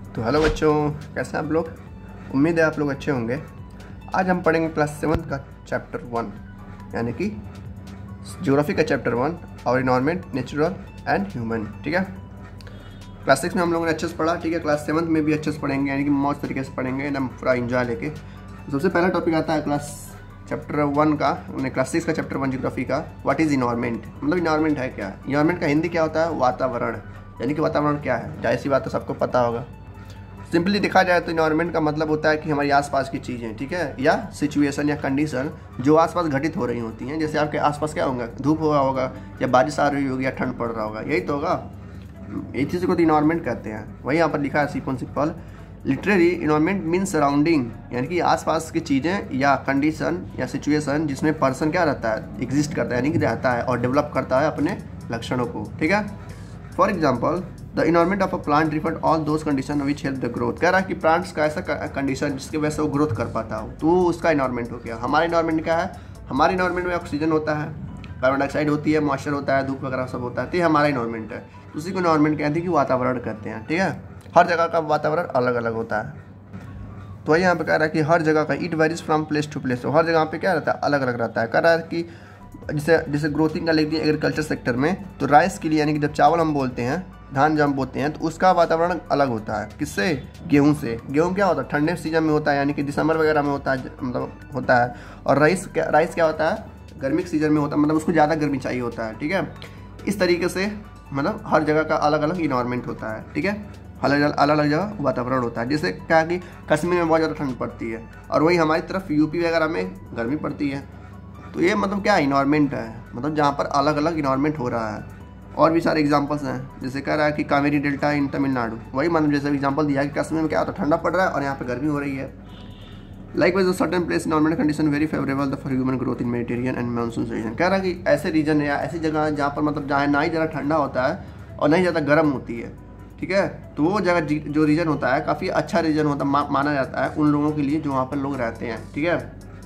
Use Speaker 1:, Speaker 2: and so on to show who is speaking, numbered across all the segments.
Speaker 1: तो हेलो बच्चों, कैसे हैं आप लोग। उम्मीद है आप लोग अच्छे होंगे। आज हम पढ़ेंगे क्लास 7 का चैप्टर 1 यानी कि ज्योग्राफी का चैप्टर 1 और इन्वायरमेंट नेचुरल एंड ह्यूमन। ठीक है, क्लास 6 में हम लोगों ने अच्छे से पढ़ा। ठीक है, क्लास 7 में भी अच्छे से पढ़ेंगे, यानी कि मौज तरीके से पढ़ेंगे, एकदम पूरा इंजॉय लेके। सबसे पहला टॉपिक आता है क्लास चैप्टर 1 का, क्लास 6 का चैप्टर 1 ज्योग्राफी का। व्हाट इज़ इन्वायरमेंट, मतलब इन्वायरमेंट है क्या। इन्वायरमेंट का हिंदी क्या होता है, वातावरण। यानी कि वातावरण क्या है, जाहिर सी बात तो सबको पता होगा। सिंपली देखा जाए तो इन्वायरमेंट का मतलब होता है कि हमारी आसपास की चीज़ें, ठीक है, या सिचुएशन या कंडीशन जो आसपास घटित हो रही होती हैं। जैसे आपके आसपास क्या होगा, धूप हुआ होगा या बारिश आ रही होगी या ठंड पड़ रहा होगा, यही तो होगा। यही चीज़ को तो इन्वायरमेंट कहते हैं। वही यहाँ पर लिखा है simple literary environment mean surrounding, यानी कि आसपास की चीज़ें या कंडीशन या सिचुएशन जिसमें पर्सन क्या रहता है, एग्जिस्ट करता है, यानी कि रहता है और डेवलप करता है अपने लक्षणों को। ठीक है, for example the environment of a plant refer all those condition which help the growth. कह रहा है कि प्लांट्स का ऐसा कंडीशन जिसकी वजह से वो ग्रोथ कर पाता हो, तो उसका इन्वायरमेंट हो गया। हमारा इन्वायरमेंट क्या है, हमारे इन्वायरमेंट में ऑक्सीजन होता है, कार्बन डाइऑक्साइड होती है, मॉइस्चर होता है, धूप वगैरह सब होता है, तो ये हमारा इन्वायरमेंट है। उसी को इन्वायरमेंट कहते हैं कि वातावरण कहते हैं। ठीक है, हर जगह का वातावरण अलग अलग होता है। तो यहाँ पे कह रहा है कि हर जगह का it varies from place to place, तो हर जगह पे क्या रहता है, अलग अलग रहता है। कह रहा है कि जैसे ग्रोथिंग का लिख दिया एग्रीकल्चर सेक्टर में, तो राइस के लिए यानी कि जब चावल हम बोलते हैं, धान जब हम बोते हैं, तो उसका वातावरण अलग होता है। किससे, गेहूं से। गेहूं क्या होता है, ठंडे सीजन में होता है, यानी कि दिसंबर वगैरह में होता है, मतलब होता है। और राइस क्या होता है, गर्मी के सीजन में होता है, मतलब उसको ज़्यादा गर्मी चाहिए होता है। ठीक है, इस तरीके से मतलब हर जगह का अलग अलग इन्वायरमेंट होता है। ठीक है, अलग अलग जगह वातावरण होता है। जैसे क्या कि कश्मीर में बहुत ज़्यादा ठंड पड़ती है और वही हमारी तरफ यूपी वगैरह में गर्मी पड़ती है। तो ये मतलब क्या इन्वायरमेंट है, मतलब जहाँ पर अलग अलग इन्वायरमेंट हो रहा है। और भी सारे एग्जांपल्स हैं, जैसे कह रहा है कि कावेरी डेल्टा इन तमिलनाडु, वही मतलब जैसे एग्जांपल दिया कि कश्मीर में क्या होता है, ठंडा पड़ रहा है और यहाँ पर गर्मी हो रही है। Likewise certain place environment condition very favourable for human growth in Mediterranean and monsoon region. कह रहा है कि ऐसे रीजन या ऐसी जगह जहाँ पर मतलब जहाँ ना ही ज़्यादा ठंडा होता है और ना ही ज़्यादा गर्म होती है। ठीक है, तो वो जगह जो रीजन होता है काफ़ी अच्छा रीजन होता है, माना जाता है उन लोगों के लिए जो वहाँ पर लोग रहते हैं। ठीक है,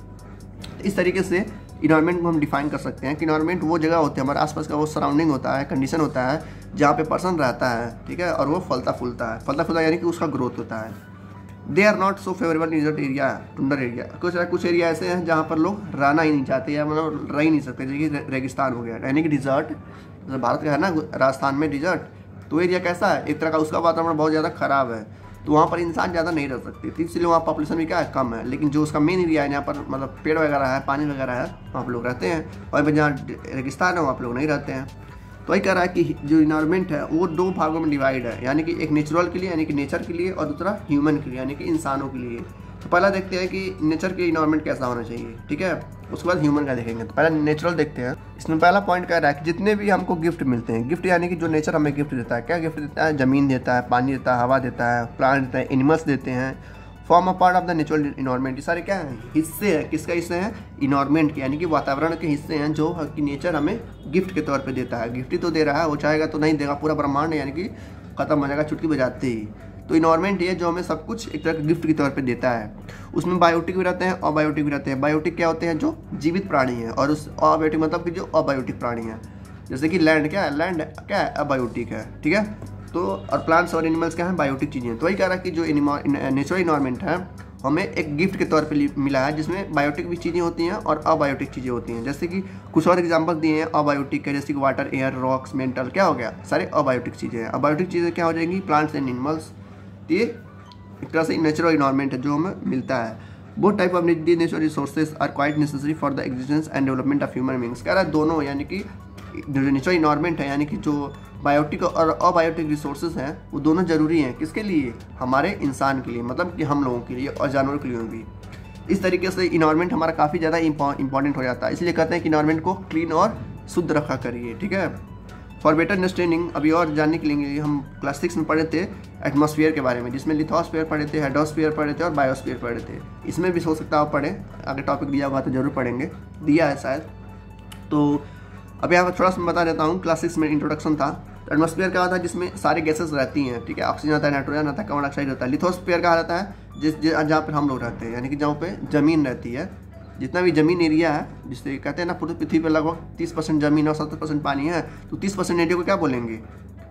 Speaker 1: इस तरीके से इन्वायरमेंट को हम डिफाइन कर सकते हैं कि इन्वायरमेंट वो जगह होती है, हमारे आसपास का वो सराउंडिंग होता है, कंडीशन होता है जहाँ पे पर्सन रहता है। ठीक है, और वो फलता फूलता यानी कि उसका ग्रोथ होता है। They are not so favourable in desert area, tundra area. कुछ एरिया ऐसे हैं जहाँ पर लोग रहना ही नहीं चाहते या मतलब रह ही नहीं सकते, जैसे कि रेगिस्तान हो गया, यानी कि डिजर्ट। जैसे भारत का है ना राजस्थान में डिजर्ट, तो एरिया कैसा है, एक तरह का उसका वातावरण बहुत ज़्यादा खराब है, तो वहाँ पर इंसान ज़्यादा नहीं रह सकते, तो इसलिए वहाँ पॉपुलेशन भी क्या है, कम है। लेकिन जो उसका मेन एरिया है, यहाँ पर मतलब पेड़ वगैरह है, पानी वगैरह है, वहाँ पर लोग रहते हैं। और जहाँ रेगिस्तान है वहाँ पर लोग नहीं रहते हैं। तो वही कह रहा है कि जो इन्वायरमेंट है वो दो भागों में डिवाइड है, यानी कि एक नेचुरल के लिए यानी कि नेचर के लिए, और दूसरा ह्यूमन के लिए यानी कि इंसानों के लिए। तो पहला देखते हैं कि नेचर के इन्वायरमेंट कैसा होना चाहिए। ठीक है, उसके बाद ह्यूमन का देखेंगे। तो पहला नेचुरल देखते हैं। इसमें पहला पॉइंट कह रहा है कि जितने भी हमको गिफ्ट मिलते हैं, गिफ्ट यानी कि जो नेचर हमें गिफ्ट देता है, क्या गिफ्ट देता है, ज़मीन देता है, पानी देता है, हवा देता है, प्लांट देता है, एनिमल्स देते हैं, form a part of the natural environment. ये सारे क्या हैं, हिस्से हैं। किसका हिस्से हैं, इन्वायरमेंट के, यानी कि वातावरण के हिस्से हैं जो कि नेचर हमें गिफ्ट के तौर पे देता है। गिफ्ट ही तो दे रहा है, वो चाहेगा तो नहीं देगा, पूरा ब्रह्मांड यानी कि खत्म हो जाएगा चुटकी बजाते ही। तो इन्वायरमेंट ये जो हमें सब कुछ एक तरह के गिफ्ट के तौर पे देता है। उसमें बायोटिक भी रहते हैं, अबायोटिक भी रहते हैं। बायोटिक क्या होते हैं, जो जीवित प्राणी हैं, और उस अबायोटिक मतलब कि जो अबायोटिक प्राणी हैं। जैसे कि लैंड क्या है, लैंड क्या है, अबायोटिक है। ठीक है, तो और प्लांट्स और एनिमल्स क्या हैं, बायोटिक चीज़ें। तो वही कह रहा है कि जो नेचुरल इन्वायरमेंट है हमें एक गिफ्ट के तौर पे मिला है, जिसमें बायोटिक भी चीज़ें होती हैं और अबायोटिक चीज़ें होती हैं। जैसे कि कुछ और एग्जांपल दिए हैं अबायोटिक के, जैसे कि वाटर, एयर, रॉक्स, मेंटल, क्या हो गया, सारे अबायोटिक चीज़ें हैं। अबायोटिक चीज़ें क्या हो जाएंगी, प्लांट्स एंड एनिमल्स। ये एक तरह से नेचुरल इन्वायरमेंट है जो हमें मिलता है। Both type of natural resources are quite necessary for the existence and development of human beings. कह रहा है दोनों, यानी कि जो नेचुरल इन्वायरमेंट है, यानी कि जो बायोटिक और अबायोटिक रिसोर्सेज हैं, वो दोनों जरूरी हैं। किसके लिए, हमारे इंसान के लिए, मतलब कि हम लोगों के लिए, और जानवरों के लिए भी। इस तरीके से इन्वायरमेंट हमारा काफ़ी ज़्यादा इंपॉर्टेंट हो जाता है। इसलिए कहते हैं कि इन्वायरमेंट को क्लीन और शुद्ध रखा करिए। ठीक है, फॉर बेटर अंडरस्टैंडिंग, अभी और जानने के लिए हम क्लास 6 में पढ़े थे एटमॉस्फेयर के बारे में, जिसमें लिथोस्फेयर पढ़े थे, हेडोस्फेयर पढ़े थे और बायोस्फेयर पढ़े थे। इसमें भी हो सकता है आप पढ़ें, आगे टॉपिक दिया होगा तो जरूर पढ़ेंगे, दिया है शायद। तो अब यहाँ पर थोड़ा सा बता देता हूँ। क्लास 6 में इंट्रोडक्शन था। एटमॉस्फेयर का था जिसमें सारे गैसेस रहती हैं। ठीक है, ऑक्सीजन आता है, नाइट्रोजन आता है, कार्बन डाइऑक्साइड होता है। लिथोस्फेयर का रहता है जहाँ पर हम लोग रहते हैं, यानी कि जहाँ पे ज़मीन रहती है। जितना भी ज़मीन एरिया है, जिससे कहते हैं ना पूरी पृथ्वी पर लगभग 30% ज़मीन और 70% पानी है, तो 30% एरिया को क्या बोलेंगे,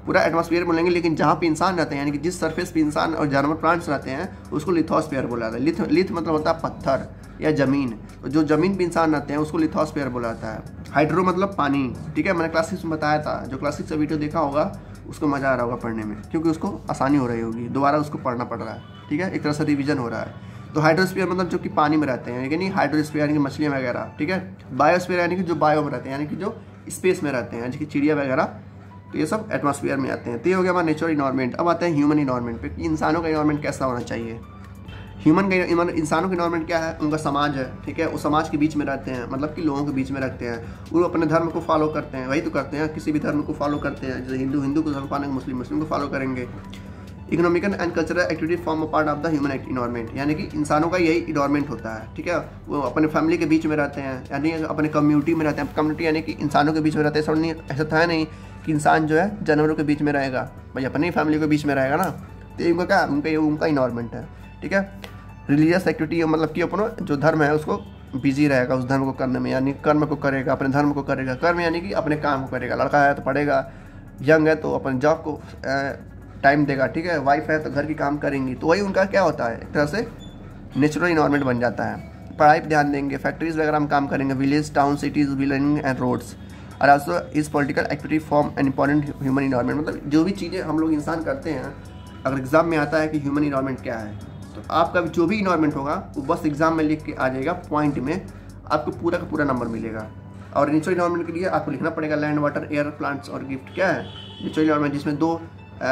Speaker 1: पूरा एटमॉस्फेयर बोलेंगे, लेकिन जहाँ पे इंसान रहते हैं यानी कि जिस सरफेस पे इंसान और जानवर प्लांट्स रहते हैं उसको लिथोस्फीयर बोला जाता है। लिथ मतलब होता है पत्थर या ज़मीन, तो जो ज़मीन पे इंसान रहते हैं उसको लिथोस्फीयर बोला जाता है। हाइड्रो मतलब पानी, ठीक है, मैंने क्लास 6 में बताया था, जो क्लास 6 का वीडियो देखा होगा उसको मज़ा आ रहा होगा पढ़ने में, क्योंकि उसको आसानी हो रही होगी, दोबारा उसको पढ़ना पड़ रहा है, ठीक है, एक तरह से रिवीजन हो रहा है। तो हाइड्रोस्फीयर मतलब जो कि पानी में रहते हैं, यानी हाइड्रोस्फीयर यानी कि मछलियाँ वगैरह, ठीक है। बायोस्फीयर यानी कि जो बायो में रहते हैं, यानी कि जो स्पेस में रहते हैं, जैसे कि चिड़िया वगैरह, तो ये सब एटमॉस्फेयर में आते हैं। तो ये हो गया हमारा नेचुरल इन्वायरमेंट। अब आता है ह्यूमन इन्वायरमेंट पे कि इंसानों का इन्वायरमेंट कैसा होना चाहिए। ह्यूमन का इंसानों का इन्वायरमेंट क्या है, उनका समाज है, ठीक है, वो समाज के बीच में रहते हैं, मतलब कि लोगों के बीच में रखते हैं, वो अपने धर्म को फॉलो करते हैं, वही तो करते हैं, किसी भी धर्म को फॉलो करते हैं, जैसे हिंदू को धर्म पालेंगे, मुस्लिम को फॉलो करेंगे। Economical and cultural activity form a part of the human environment, यानी कि इंसानों का यही इन्वायरमेंट होता है, ठीक है। वो अपने फैमिली के बीच में रहते हैं, यानी अपने कम्युनिटी में रहते हैं। कम्युनिटी यानी कि इंसानों के बीच में रहते हैं, समझ नहीं, ऐसा था नहीं कि इंसान जो है जानवरों के बीच में रहेगा, भाई अपनी ही फैमिली के बीच में रहेगा ना। तो उनका क्या, उनका इन्वायरमेंट है, ठीक है। रिलीजियस एक्टिविटी मतलब कि अपना जो धर्म है उसको बिजी रहेगा उस धर्म को करने में, यानी कर्म को करेगा, अपने धर्म को करेगा। कर्म यानी कि अपने काम को करेगा, लड़का है तो पढ़ेगा, यंग है तो अपने जॉब को टाइम देगा, ठीक है, वाइफ है तो घर की काम करेंगी। तो वही उनका क्या होता है, एक तरह से नेचुरल इन्वायरमेंट बन जाता है। पढ़ाई पर ध्यान देंगे, फैक्ट्रीज वगैरह में काम करेंगे, village, town, cities, building and roads. और आल्सो इस political activity form an important human environment, मतलब जो भी चीज़ें हम लोग इंसान करते हैं, अगर एग्जाम में आता है कि ह्यूमन इन्वायरमेंट क्या है, तो आपका जो भी इन्वायरमेंट होगा वो बस एग्जाम में लिख के आ जाएगा, पॉइंट में आपको पूरा का पूरा नंबर मिलेगा। और नेचुरल इन्वायरमेंट के लिए आपको लिखना पड़ेगा लैंड, वाटर, एयर, प्लांट्स और गिफ्ट। क्या है नेचुरल इन्वायरमेंट, जिसमें दो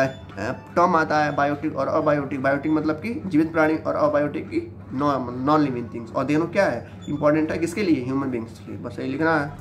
Speaker 1: टर्म आता है, बायोटिक और अबायोटिक। बायोटिक मतलब कि जीवित प्राणी, और अबायोटिक की नॉन लिविंग थिंग्स। और दोनों क्या है, इंपॉर्टेंट है किसके लिए, ह्यूमन बींग्स के लिए, बस यही लिखना है।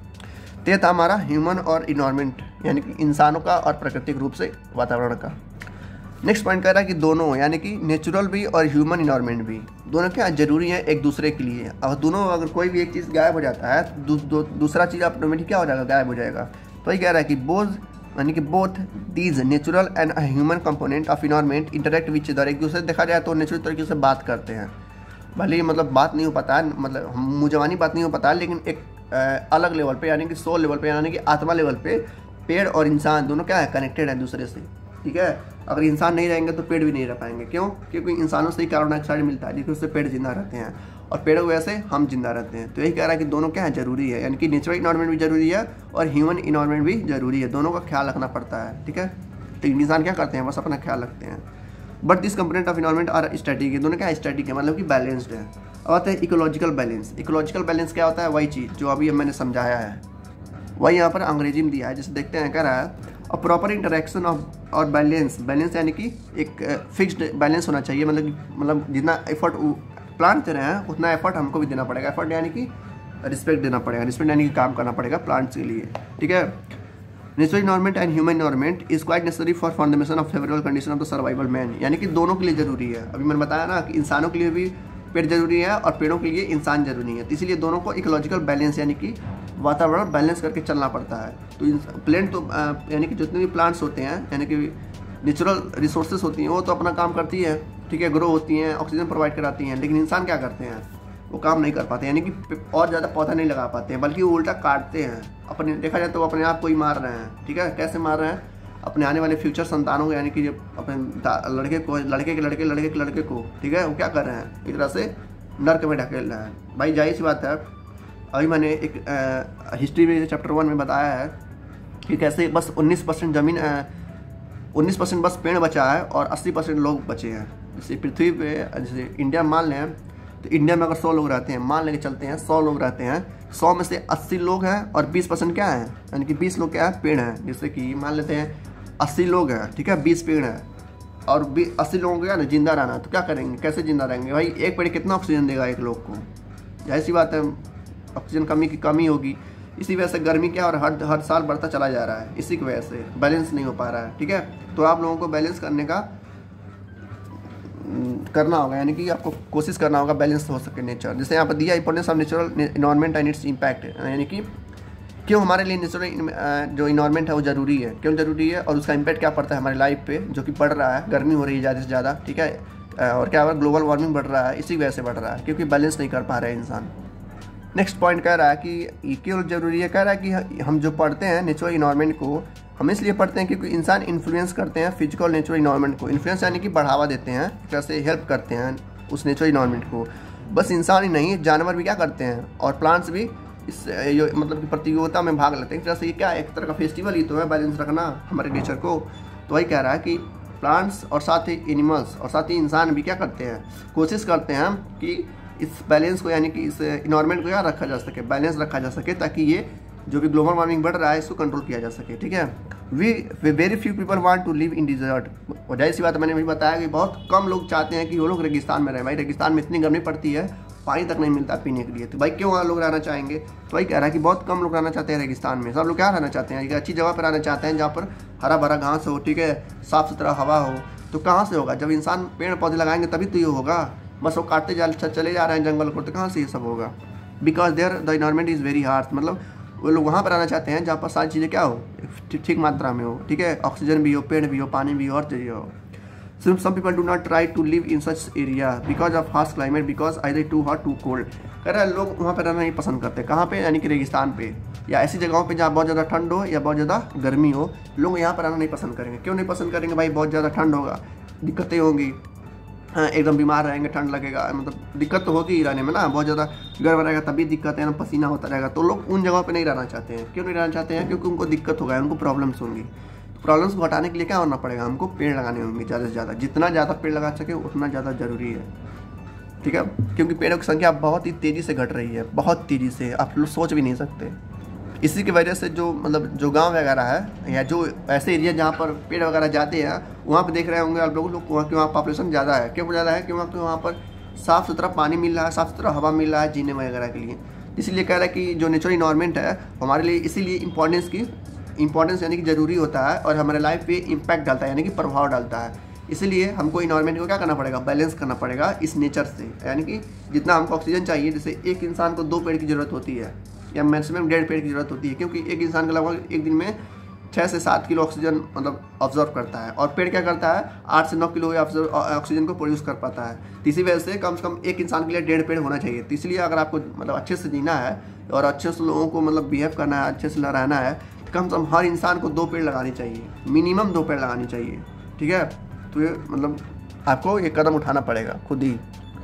Speaker 1: तो ये था हमारा ह्यूमन और इन्वायरमेंट, यानी कि इंसानों का और प्राकृतिक रूप से वातावरण का। नेक्स्ट पॉइंट कह रहा है कि दोनों, यानी कि नेचुरल भी और ह्यूमन इन्वायरमेंट भी, दोनों क्या जरूरी है एक दूसरे के लिए। और दोनों अगर कोई भी एक चीज़ गायब हो जाता है तो दूसरा चीज़ ऑटोमेटिक क्या हो जाएगा, गायब हो जाएगा। तो ये कह रहा है कि यानी कि both these natural and human component of environment interact with other. एक दूसरे देखा जाए तो नेचुरल तरीके से बात करते हैं, भले ही मतलब बात नहीं हो पाता है, मतलब मुझवानी बात नहीं हो पाता है, लेकिन एक अलग लेवल पे, यानी कि सोल लेवल पे, यानी कि आत्मा लेवल पे पेड़ और इंसान दोनों क्या है, कनेक्टेड है दूसरे से, ठीक है। अगर इंसान नहीं रहेंगे तो पेड़ भी नहीं रह पाएंगे। क्यों? क्योंकि इंसानों से ही कार्बन डाइऑक्साइड मिलता है, जिससे पेड़ जिंदा रहते हैं, और पेड़ों की वजह से हम जिंदा रहते हैं। तो यही कह रहा है कि दोनों क्या है, जरूरी है, यानी कि नेचुरल इन्वायरमेंट भी जरूरी है और ह्यूमन इन्वायरमेंट भी जरूरी है, दोनों का ख्याल रखना पड़ता है, ठीक है। तो इंसान क्या करते हैं, बस अपना ख्याल रखते हैं। But this component of environment are static है, दोनों क्या स्टैटिक है, मतलब कि बैलेंस्ड है। अब आता है इकोलॉजिकल बैलेंस। इकोलॉजिकल बैलेंस क्या होता है, वही चीज़ जो अभी मैंने समझाया है, वही यहाँ पर अंग्रेजी में दिया है, जैसे देखते हैं, कह रहा है अ प्रॉपर इंटरेक्शन ऑफ और बैलेंस यानी कि एक फिक्स्ड बैलेंस होना चाहिए, मतलब जितना एफर्ट प्लांट दे रहे हैं उतना एफर्ट हमको भी देना पड़ेगा। एफर्ट यानी कि रिस्पेक्ट देना पड़ेगा, रिस्पेक्ट यानी कि काम करना पड़ेगा प्लांट्स के लिए, ठीक है। Natural environment and human environment is quite necessary for formation of favourable condition of the survival man, यानी कि दोनों के लिए जरूरी है। अभी मैंने बताया ना कि इंसानों के लिए भी पेड़ जरूरी है और पेड़ों के लिए इंसान जरूरी है, तो इसीलिए दोनों को इकोलॉजिकल बैलेंस यानी कि वातावरण बैलेंस करके चलना पड़ता है। तो प्लांट तो यानी कि जितने भी प्लांट्स होते हैं, यानी कि नेचुरल रिसोर्सेज होती हैं, वो तो अपना काम करती है, ठीक है, ग्रो होती हैं, ऑक्सीजन प्रोवाइड कराती हैं, लेकिन इंसान क्या करते हैं, वो काम नहीं कर पाते, यानी कि और ज़्यादा पौधा नहीं लगा पाते हैं, बल्कि वो उल्टा काटते हैं। अपने देखा जाए तो वो अपने आप को ही मार रहे हैं, ठीक है। कैसे मार रहे हैं, अपने आने वाले फ्यूचर संतानों को, यानी कि अपने लड़के को, लड़के के लड़के को, ठीक है, वो क्या कर रहे हैं, एक तरह से नर्क में ढकेल रहे हैं। भाई जाहिर सी बात है, अभी मैंने एक हिस्ट्री में चैप्टर 1 में बताया है कि कैसे बस 19% ज़मीन 19% बस पेड़ बचा है और 80% लोग बचे हैं। जैसे पृथ्वी पे, जैसे इंडिया मान लें, तो इंडिया में अगर 100 लोग रहते हैं, मान लेके चलते हैं 100 लोग रहते हैं, 100 में से 80 लोग हैं और 20% क्या है, यानी कि 20 लोग क्या है, पेड़ हैं। जैसे कि मान लेते हैं 80 लोग हैं, ठीक है, 20 पेड़ हैं, और 80 लोगों को क्या ना जिंदा रहना, तो क्या करेंगे, कैसे जिंदा रहेंगे भाई। एक पेड़ कितना ऑक्सीजन देगा एक लोग को, ऐसी बात है, ऑक्सीजन की कमी होगी। इसी वजह से गर्मी क्या और हर साल बढ़ता चला जा रहा है, इसी की वजह से बैलेंस नहीं हो पा रहा है, ठीक है। तो आप लोगों को बैलेंस करना होगा, यानी कि आपको कोशिश करना होगा बैलेंस हो सके नेचर। जैसे यहाँ पर दिया importance of natural environment and its impact, यानी कि क्यों हमारे लिए नेचुरल जो इन्वायरमेंट है वो ज़रूरी है, क्यों ज़रूरी है, और उसका इम्पैक्ट क्या पड़ता है हमारी लाइफ पे, जो कि बढ़ रहा है, गर्मी हो रही है ज़्यादा से ज़्यादा, ठीक है, और क्या हो रहा है, ग्लोबल वार्मिंग बढ़ रहा है, इसी वजह से बढ़ रहा है, क्योंकि बैलेंस नहीं कर पा रहे हैं इंसान। नेक्स्ट पॉइंट कह रहा है कि ये क्यों जरूरी है, कह रहा है कि हम जो पढ़ते हैं नेचुरल इन्वायरमेंट को हम इसलिए पढ़ते हैं क्योंकि इंसान इन्फ्लुएंस करते हैं फिजिकल नेचुरल इन्वायरमेंट को। इन्फ्लुएंस यानी कि बढ़ावा देते हैं, एक तरह से हेल्प करते हैं उस नेचुरल इन्वायरमेंट को। बस इंसान ही नहीं, जानवर भी क्या करते हैं और प्लांट्स भी इस मतलब कि प्रतियोगिता में भाग लेते हैं। एक तरह से ये क्या एक तरह का फेस्टिवल ही तो है, बैलेंस रखना हमारे नेचर को। तो वही कह रहा है कि प्लांट्स और साथ ही एनिमल्स और साथ ही इंसान भी क्या करते हैं, कोशिश करते हैं कि इस बैलेंस को यानी कि इस इन्वायरमेंट को क्या रखा जा सके, बैलेंस रखा जा सके, ताकि ये जो भी ग्लोबल वार्मिंग बढ़ रहा है इसको कंट्रोल किया जा सके। ठीक है, we very few people want to live in desert. और जाहिर सी बात मैंने भी बताया कि बहुत कम लोग चाहते हैं कि वो लोग रेगिस्तान में रहें। भाई रेगिस्तान में इतनी गर्मी पड़ती है, पानी तक नहीं मिलता पीने के लिए, तो भाई क्यों वहाँ लोग रहना चाहेंगे। तो वही कह रहा है कि बहुत कम लोग रहना चाहते हैं रेगिस्तान में। सब लोग क्या रहना चाहते हैं, एक अच्छी जगह पर रहना चाहते हैं जहाँ पर हरा भरा घास हो, ठीक है, साफ़ सुथरा हवा हो। तो कहाँ से होगा, जब इंसान पेड़ पौधे लगाएंगे तभी तो ये होगा। बस वो काटते चले जा रहे हैं जंगल को, तो कहाँ से ये सब होगा। Because there the environment is very harsh, मतलब वो लोग वहाँ पर रहना चाहते हैं जहाँ पर सारी चीज़ें क्या हो, ठीक मात्रा में हो, ठीक है, ऑक्सीजन भी हो, पेड़ भी हो, पानी भी हो, और चीज़ें हो। Some people do not try to live in such area because of harsh climate, because either too hot too cold। कह रहा है लोग वहाँ पर रहना नहीं पसंद करते। कहाँ पे, यानी कि रेगिस्तान पे या ऐसी जगहों पे जहाँ बहुत ज़्यादा ठंड हो या बहुत ज़्यादा गर्मी हो, लोग यहाँ पर रहना नहीं पसंद करेंगे। क्यों नहीं पसंद करेंगे भाई, बहुत ज़्यादा ठंड होगा, दिक्कतें होंगी, हाँ एकदम बीमार रहेंगे, ठंड लगेगा, मतलब दिक्कत तो होगी ही रहने में ना, बहुत ज़्यादा गर्म रहेगा तभी दिक्कत है ना, पसीना होता रहेगा। तो लोग उन जगहों पे नहीं रहना चाहते हैं। क्यों नहीं रहना चाहते हैं, क्योंकि उनको दिक्कत होगा, उनको प्रॉब्लम्स होंगी। प्रॉब्लम्स को हटाने के लिए क्या होना पड़ेगा, हमको पेड़ लगाने होंगे ज़्यादा से ज़्यादा। जितना ज़्यादा पेड़ लगा सके उतना ज़्यादा ज़रूरी है, ठीक है, क्योंकि पेड़ों की संख्या बहुत ही तेज़ी से घट रही है, बहुत तेज़ी से, आप लोग सोच भी नहीं सकते। इसी की वजह से जो मतलब जो गांव वगैरह है या जो ऐसे एरिया जहाँ पर पेड़ वगैरह जाते हैं, वहाँ पे देख रहे होंगे आप लोग वहाँ पॉपुलेशन ज़्यादा है। क्यों ज़्यादा है, क्योंकि वहाँ पर साफ़ सुथरा पानी मिल रहा है, साफ़ सुथरा हवा मिल रहा है जीने वगैरह के लिए। इसीलिए कह रहा है कि जो नेचुरल इन्वायरमेंट है हमारे लिए इसीलिए इंपॉर्टेंस यानी कि ज़रूरी होता है और हमारे लाइफ पे इम्पैक्ट डालता है, यानी कि प्रभाव डालता है। इसलिए हमको इन्वायरमेंट को क्या करना पड़ेगा, बैलेंस करना पड़ेगा इस नेचर से। यानी कि जितना हमको ऑक्सीजन चाहिए, जैसे एक इंसान को 2 पेड़ की ज़रूरत होती है या मैक्सिमम 1.5 पेड़ की ज़रूरत होती है, क्योंकि एक इंसान का लगभग एक दिन में 6 से 7 किलो ऑक्सीजन मतलब ऑब्जर्व करता है, और पेड़ क्या करता है 8 से 9 किलो ऑक्सीजन को प्रोड्यूस कर पाता है। तो इसी वजह से कम एक इंसान के लिए 1.5 पेड़ होना चाहिए। तो इसलिए अगर आपको मतलब अच्छे से जीना है और अच्छे से लोगों को मतलब बिहेव करना है, अच्छे से रहना है, तो कम से कम हर इंसान को 2 पेड़ लगानी चाहिए, मिनिमम 2 पेड़ लगानी चाहिए, ठीक है। तो ये मतलब आपको ये कदम उठाना पड़ेगा खुद ही।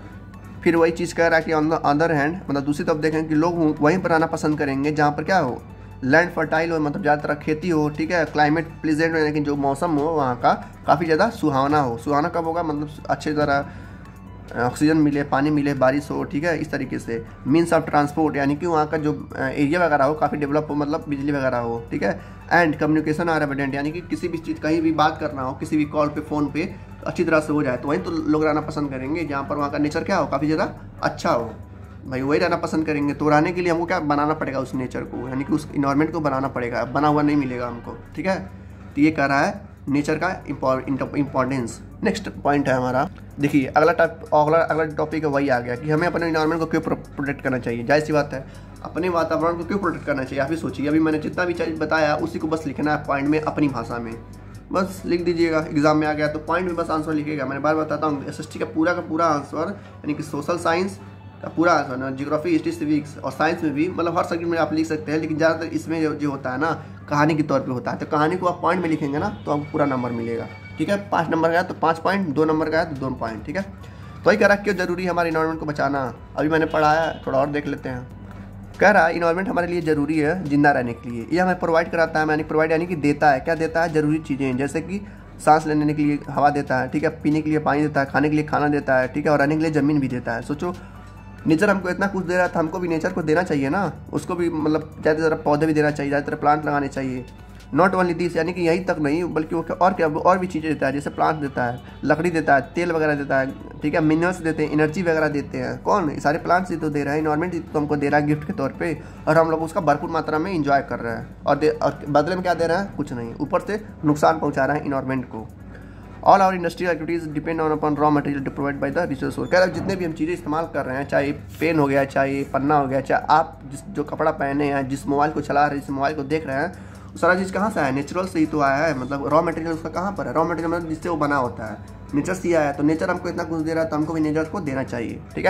Speaker 1: फिर वही चीज़ कह रहा है कि ऑन द अदर हैंड, मतलब दूसरी तरफ देखें कि लोग वहीं पर रहना पसंद करेंगे जहाँ पर क्या हो, लैंड फर्टाइल हो, मतलब ज़्यादातर खेती हो, ठीक है, क्लाइमेट प्लीजेंट हो, लेकिन जो मौसम हो वहाँ का काफ़ी ज़्यादा सुहावना हो। सुहावना कब होगा, मतलब अच्छे तरह ऑक्सीजन मिले, पानी मिले, बारिश हो, ठीक है, इस तरीके से। मीन्स ऑफ ट्रांसपोर्ट, यानी कि वहाँ का जो एरिया वगैरह हो काफ़ी डेवलप हो, मतलब बिजली वगैरह हो, ठीक है। एंड कम्युनिकेशन आर एविडेंट, यानी कि किसी भी चीज़ कहीं भी बात करना हो, किसी भी कॉल पे फ़ोन पे अच्छी तरह से हो जाए, तो वहीं तो लोग रहना पसंद करेंगे जहाँ पर वहाँ का नेचर क्या हो, काफ़ी ज़्यादा अच्छा हो। भाई वही रहना पसंद करेंगे। तो रहने के लिए हमको क्या बनाना पड़ेगा, उस नेचर को, यानी कि उस इन्वायरमेंट को बनाना पड़ेगा, बना हुआ नहीं मिलेगा हमको, ठीक है। तो ये कह रहा है नेचर का इम्पोर्टेंस। नेक्स्ट पॉइंट है हमारा, देखिए अगला टॉपिक है वही आ गया कि हमें अपने इन्वायरमेंट को क्यों प्रोटेक्ट करना चाहिए। जाहिर सी बात है, अपने वातावरण को क्यों प्रोटेक्ट करना चाहिए। आप ही सोचिए, अभी मैंने जितना भी चीज़ बताया उसी को बस लिखना है पॉइंट में, अपनी भाषा में बस लिख दीजिएगा। एग्जाम में आ गया तो पॉइंट में बस आंसर लिखिएगा। मैंने बार बताता हूँ, SST का पूरा आंसर, यानी कि सोशल साइंस का पूरा आंसर ना, जियोग्राफी, हिस्ट्री, सिविक्स और साइंस में भी, मतलब हर सब्जेक्ट में आप लिख सकते हैं, लेकिन ज़्यादातर इसमें जो होता है ना, कहानी के तौर पे होता है। तो कहानी को आप पॉइंट में लिखेंगे ना तो आपको पूरा नंबर मिलेगा, ठीक है। 5 नंबर का है तो 5 पॉइंट, 2 नंबर का है तो 2 पॉइंट, ठीक है। तो वही कह रहा है क्यों जरूरी है हमारे इन्वायरमेंट को बचाना। अभी मैंने पढ़ाया, थोड़ा और देख लेते हैं। कह रहा है इन्वायरमेंट हमारे लिए ज़रूरी है जिंदा रहने के लिए। ये हमें प्रोवाइड कराता है, यानी प्रोवाइड यानी कि देता है। क्या देता है, ज़रूरी चीज़ें, जैसे कि सांस लेने के लिए हवा देता है, ठीक है, पीने के लिए पानी देता है, खाने के लिए खाना देता है, ठीक है, और रहने के लिए ज़मीन भी देता है। सोचो नेचर हमको इतना कुछ दे रहा है तो हमको भी नेचर को देना चाहिए ना, उसको भी मतलब ज़्यादा से ज़्यादा पौधे भी देना चाहिए, ज़्यादा तरह प्लांट लगाने चाहिए। नॉट ओनली दिस, यानी कि यही तक नहीं बल्कि वो और भी चीज़ें देता है, जैसे प्लांट देता है, लकड़ी देता है, तेल वगैरह देता है, ठीक है, मिनरल्स देते हैं, एनर्जी वगैरह देते हैं। कौन, ये सारे प्लांट्स ही तो दे रहा है, इन्वायरमेंट तो हमको दे रहा है गिफ्ट के तौर पे, और हम लोग उसका भरपूर मात्रा में इंजॉय कर रहे हैं। और बदले में क्या दे रहा है, कुछ नहीं, ऊपर से नुकसान पहुँचा रहा है इन्वायरमेंट को। All our industrial activities depend on upon raw material provide by the resource. कह रहा है जितने भी हम चीज़ें इस्तेमाल कर रहे हैं, चाहे पेन हो गया, चाहे पन्ना हो गया, चाहे आप जो कपड़ा पहने हैं, जिस मोबाइल को चला रहे हैं, जिस मोबाइल को देख रहे हैं, सारा चीज़ कहाँ से आया, नेचुरल से ही तो आया है। मतलब रॉ मटेरियल उसका कहाँ पर है, रॉ मटेरियल मतलब जिससे वो बना होता है, नेचर से आया है। तो नेचर हमको इतना कुछ दे रहा है तो हमको भी नेचर को देना चाहिए, ठीक है।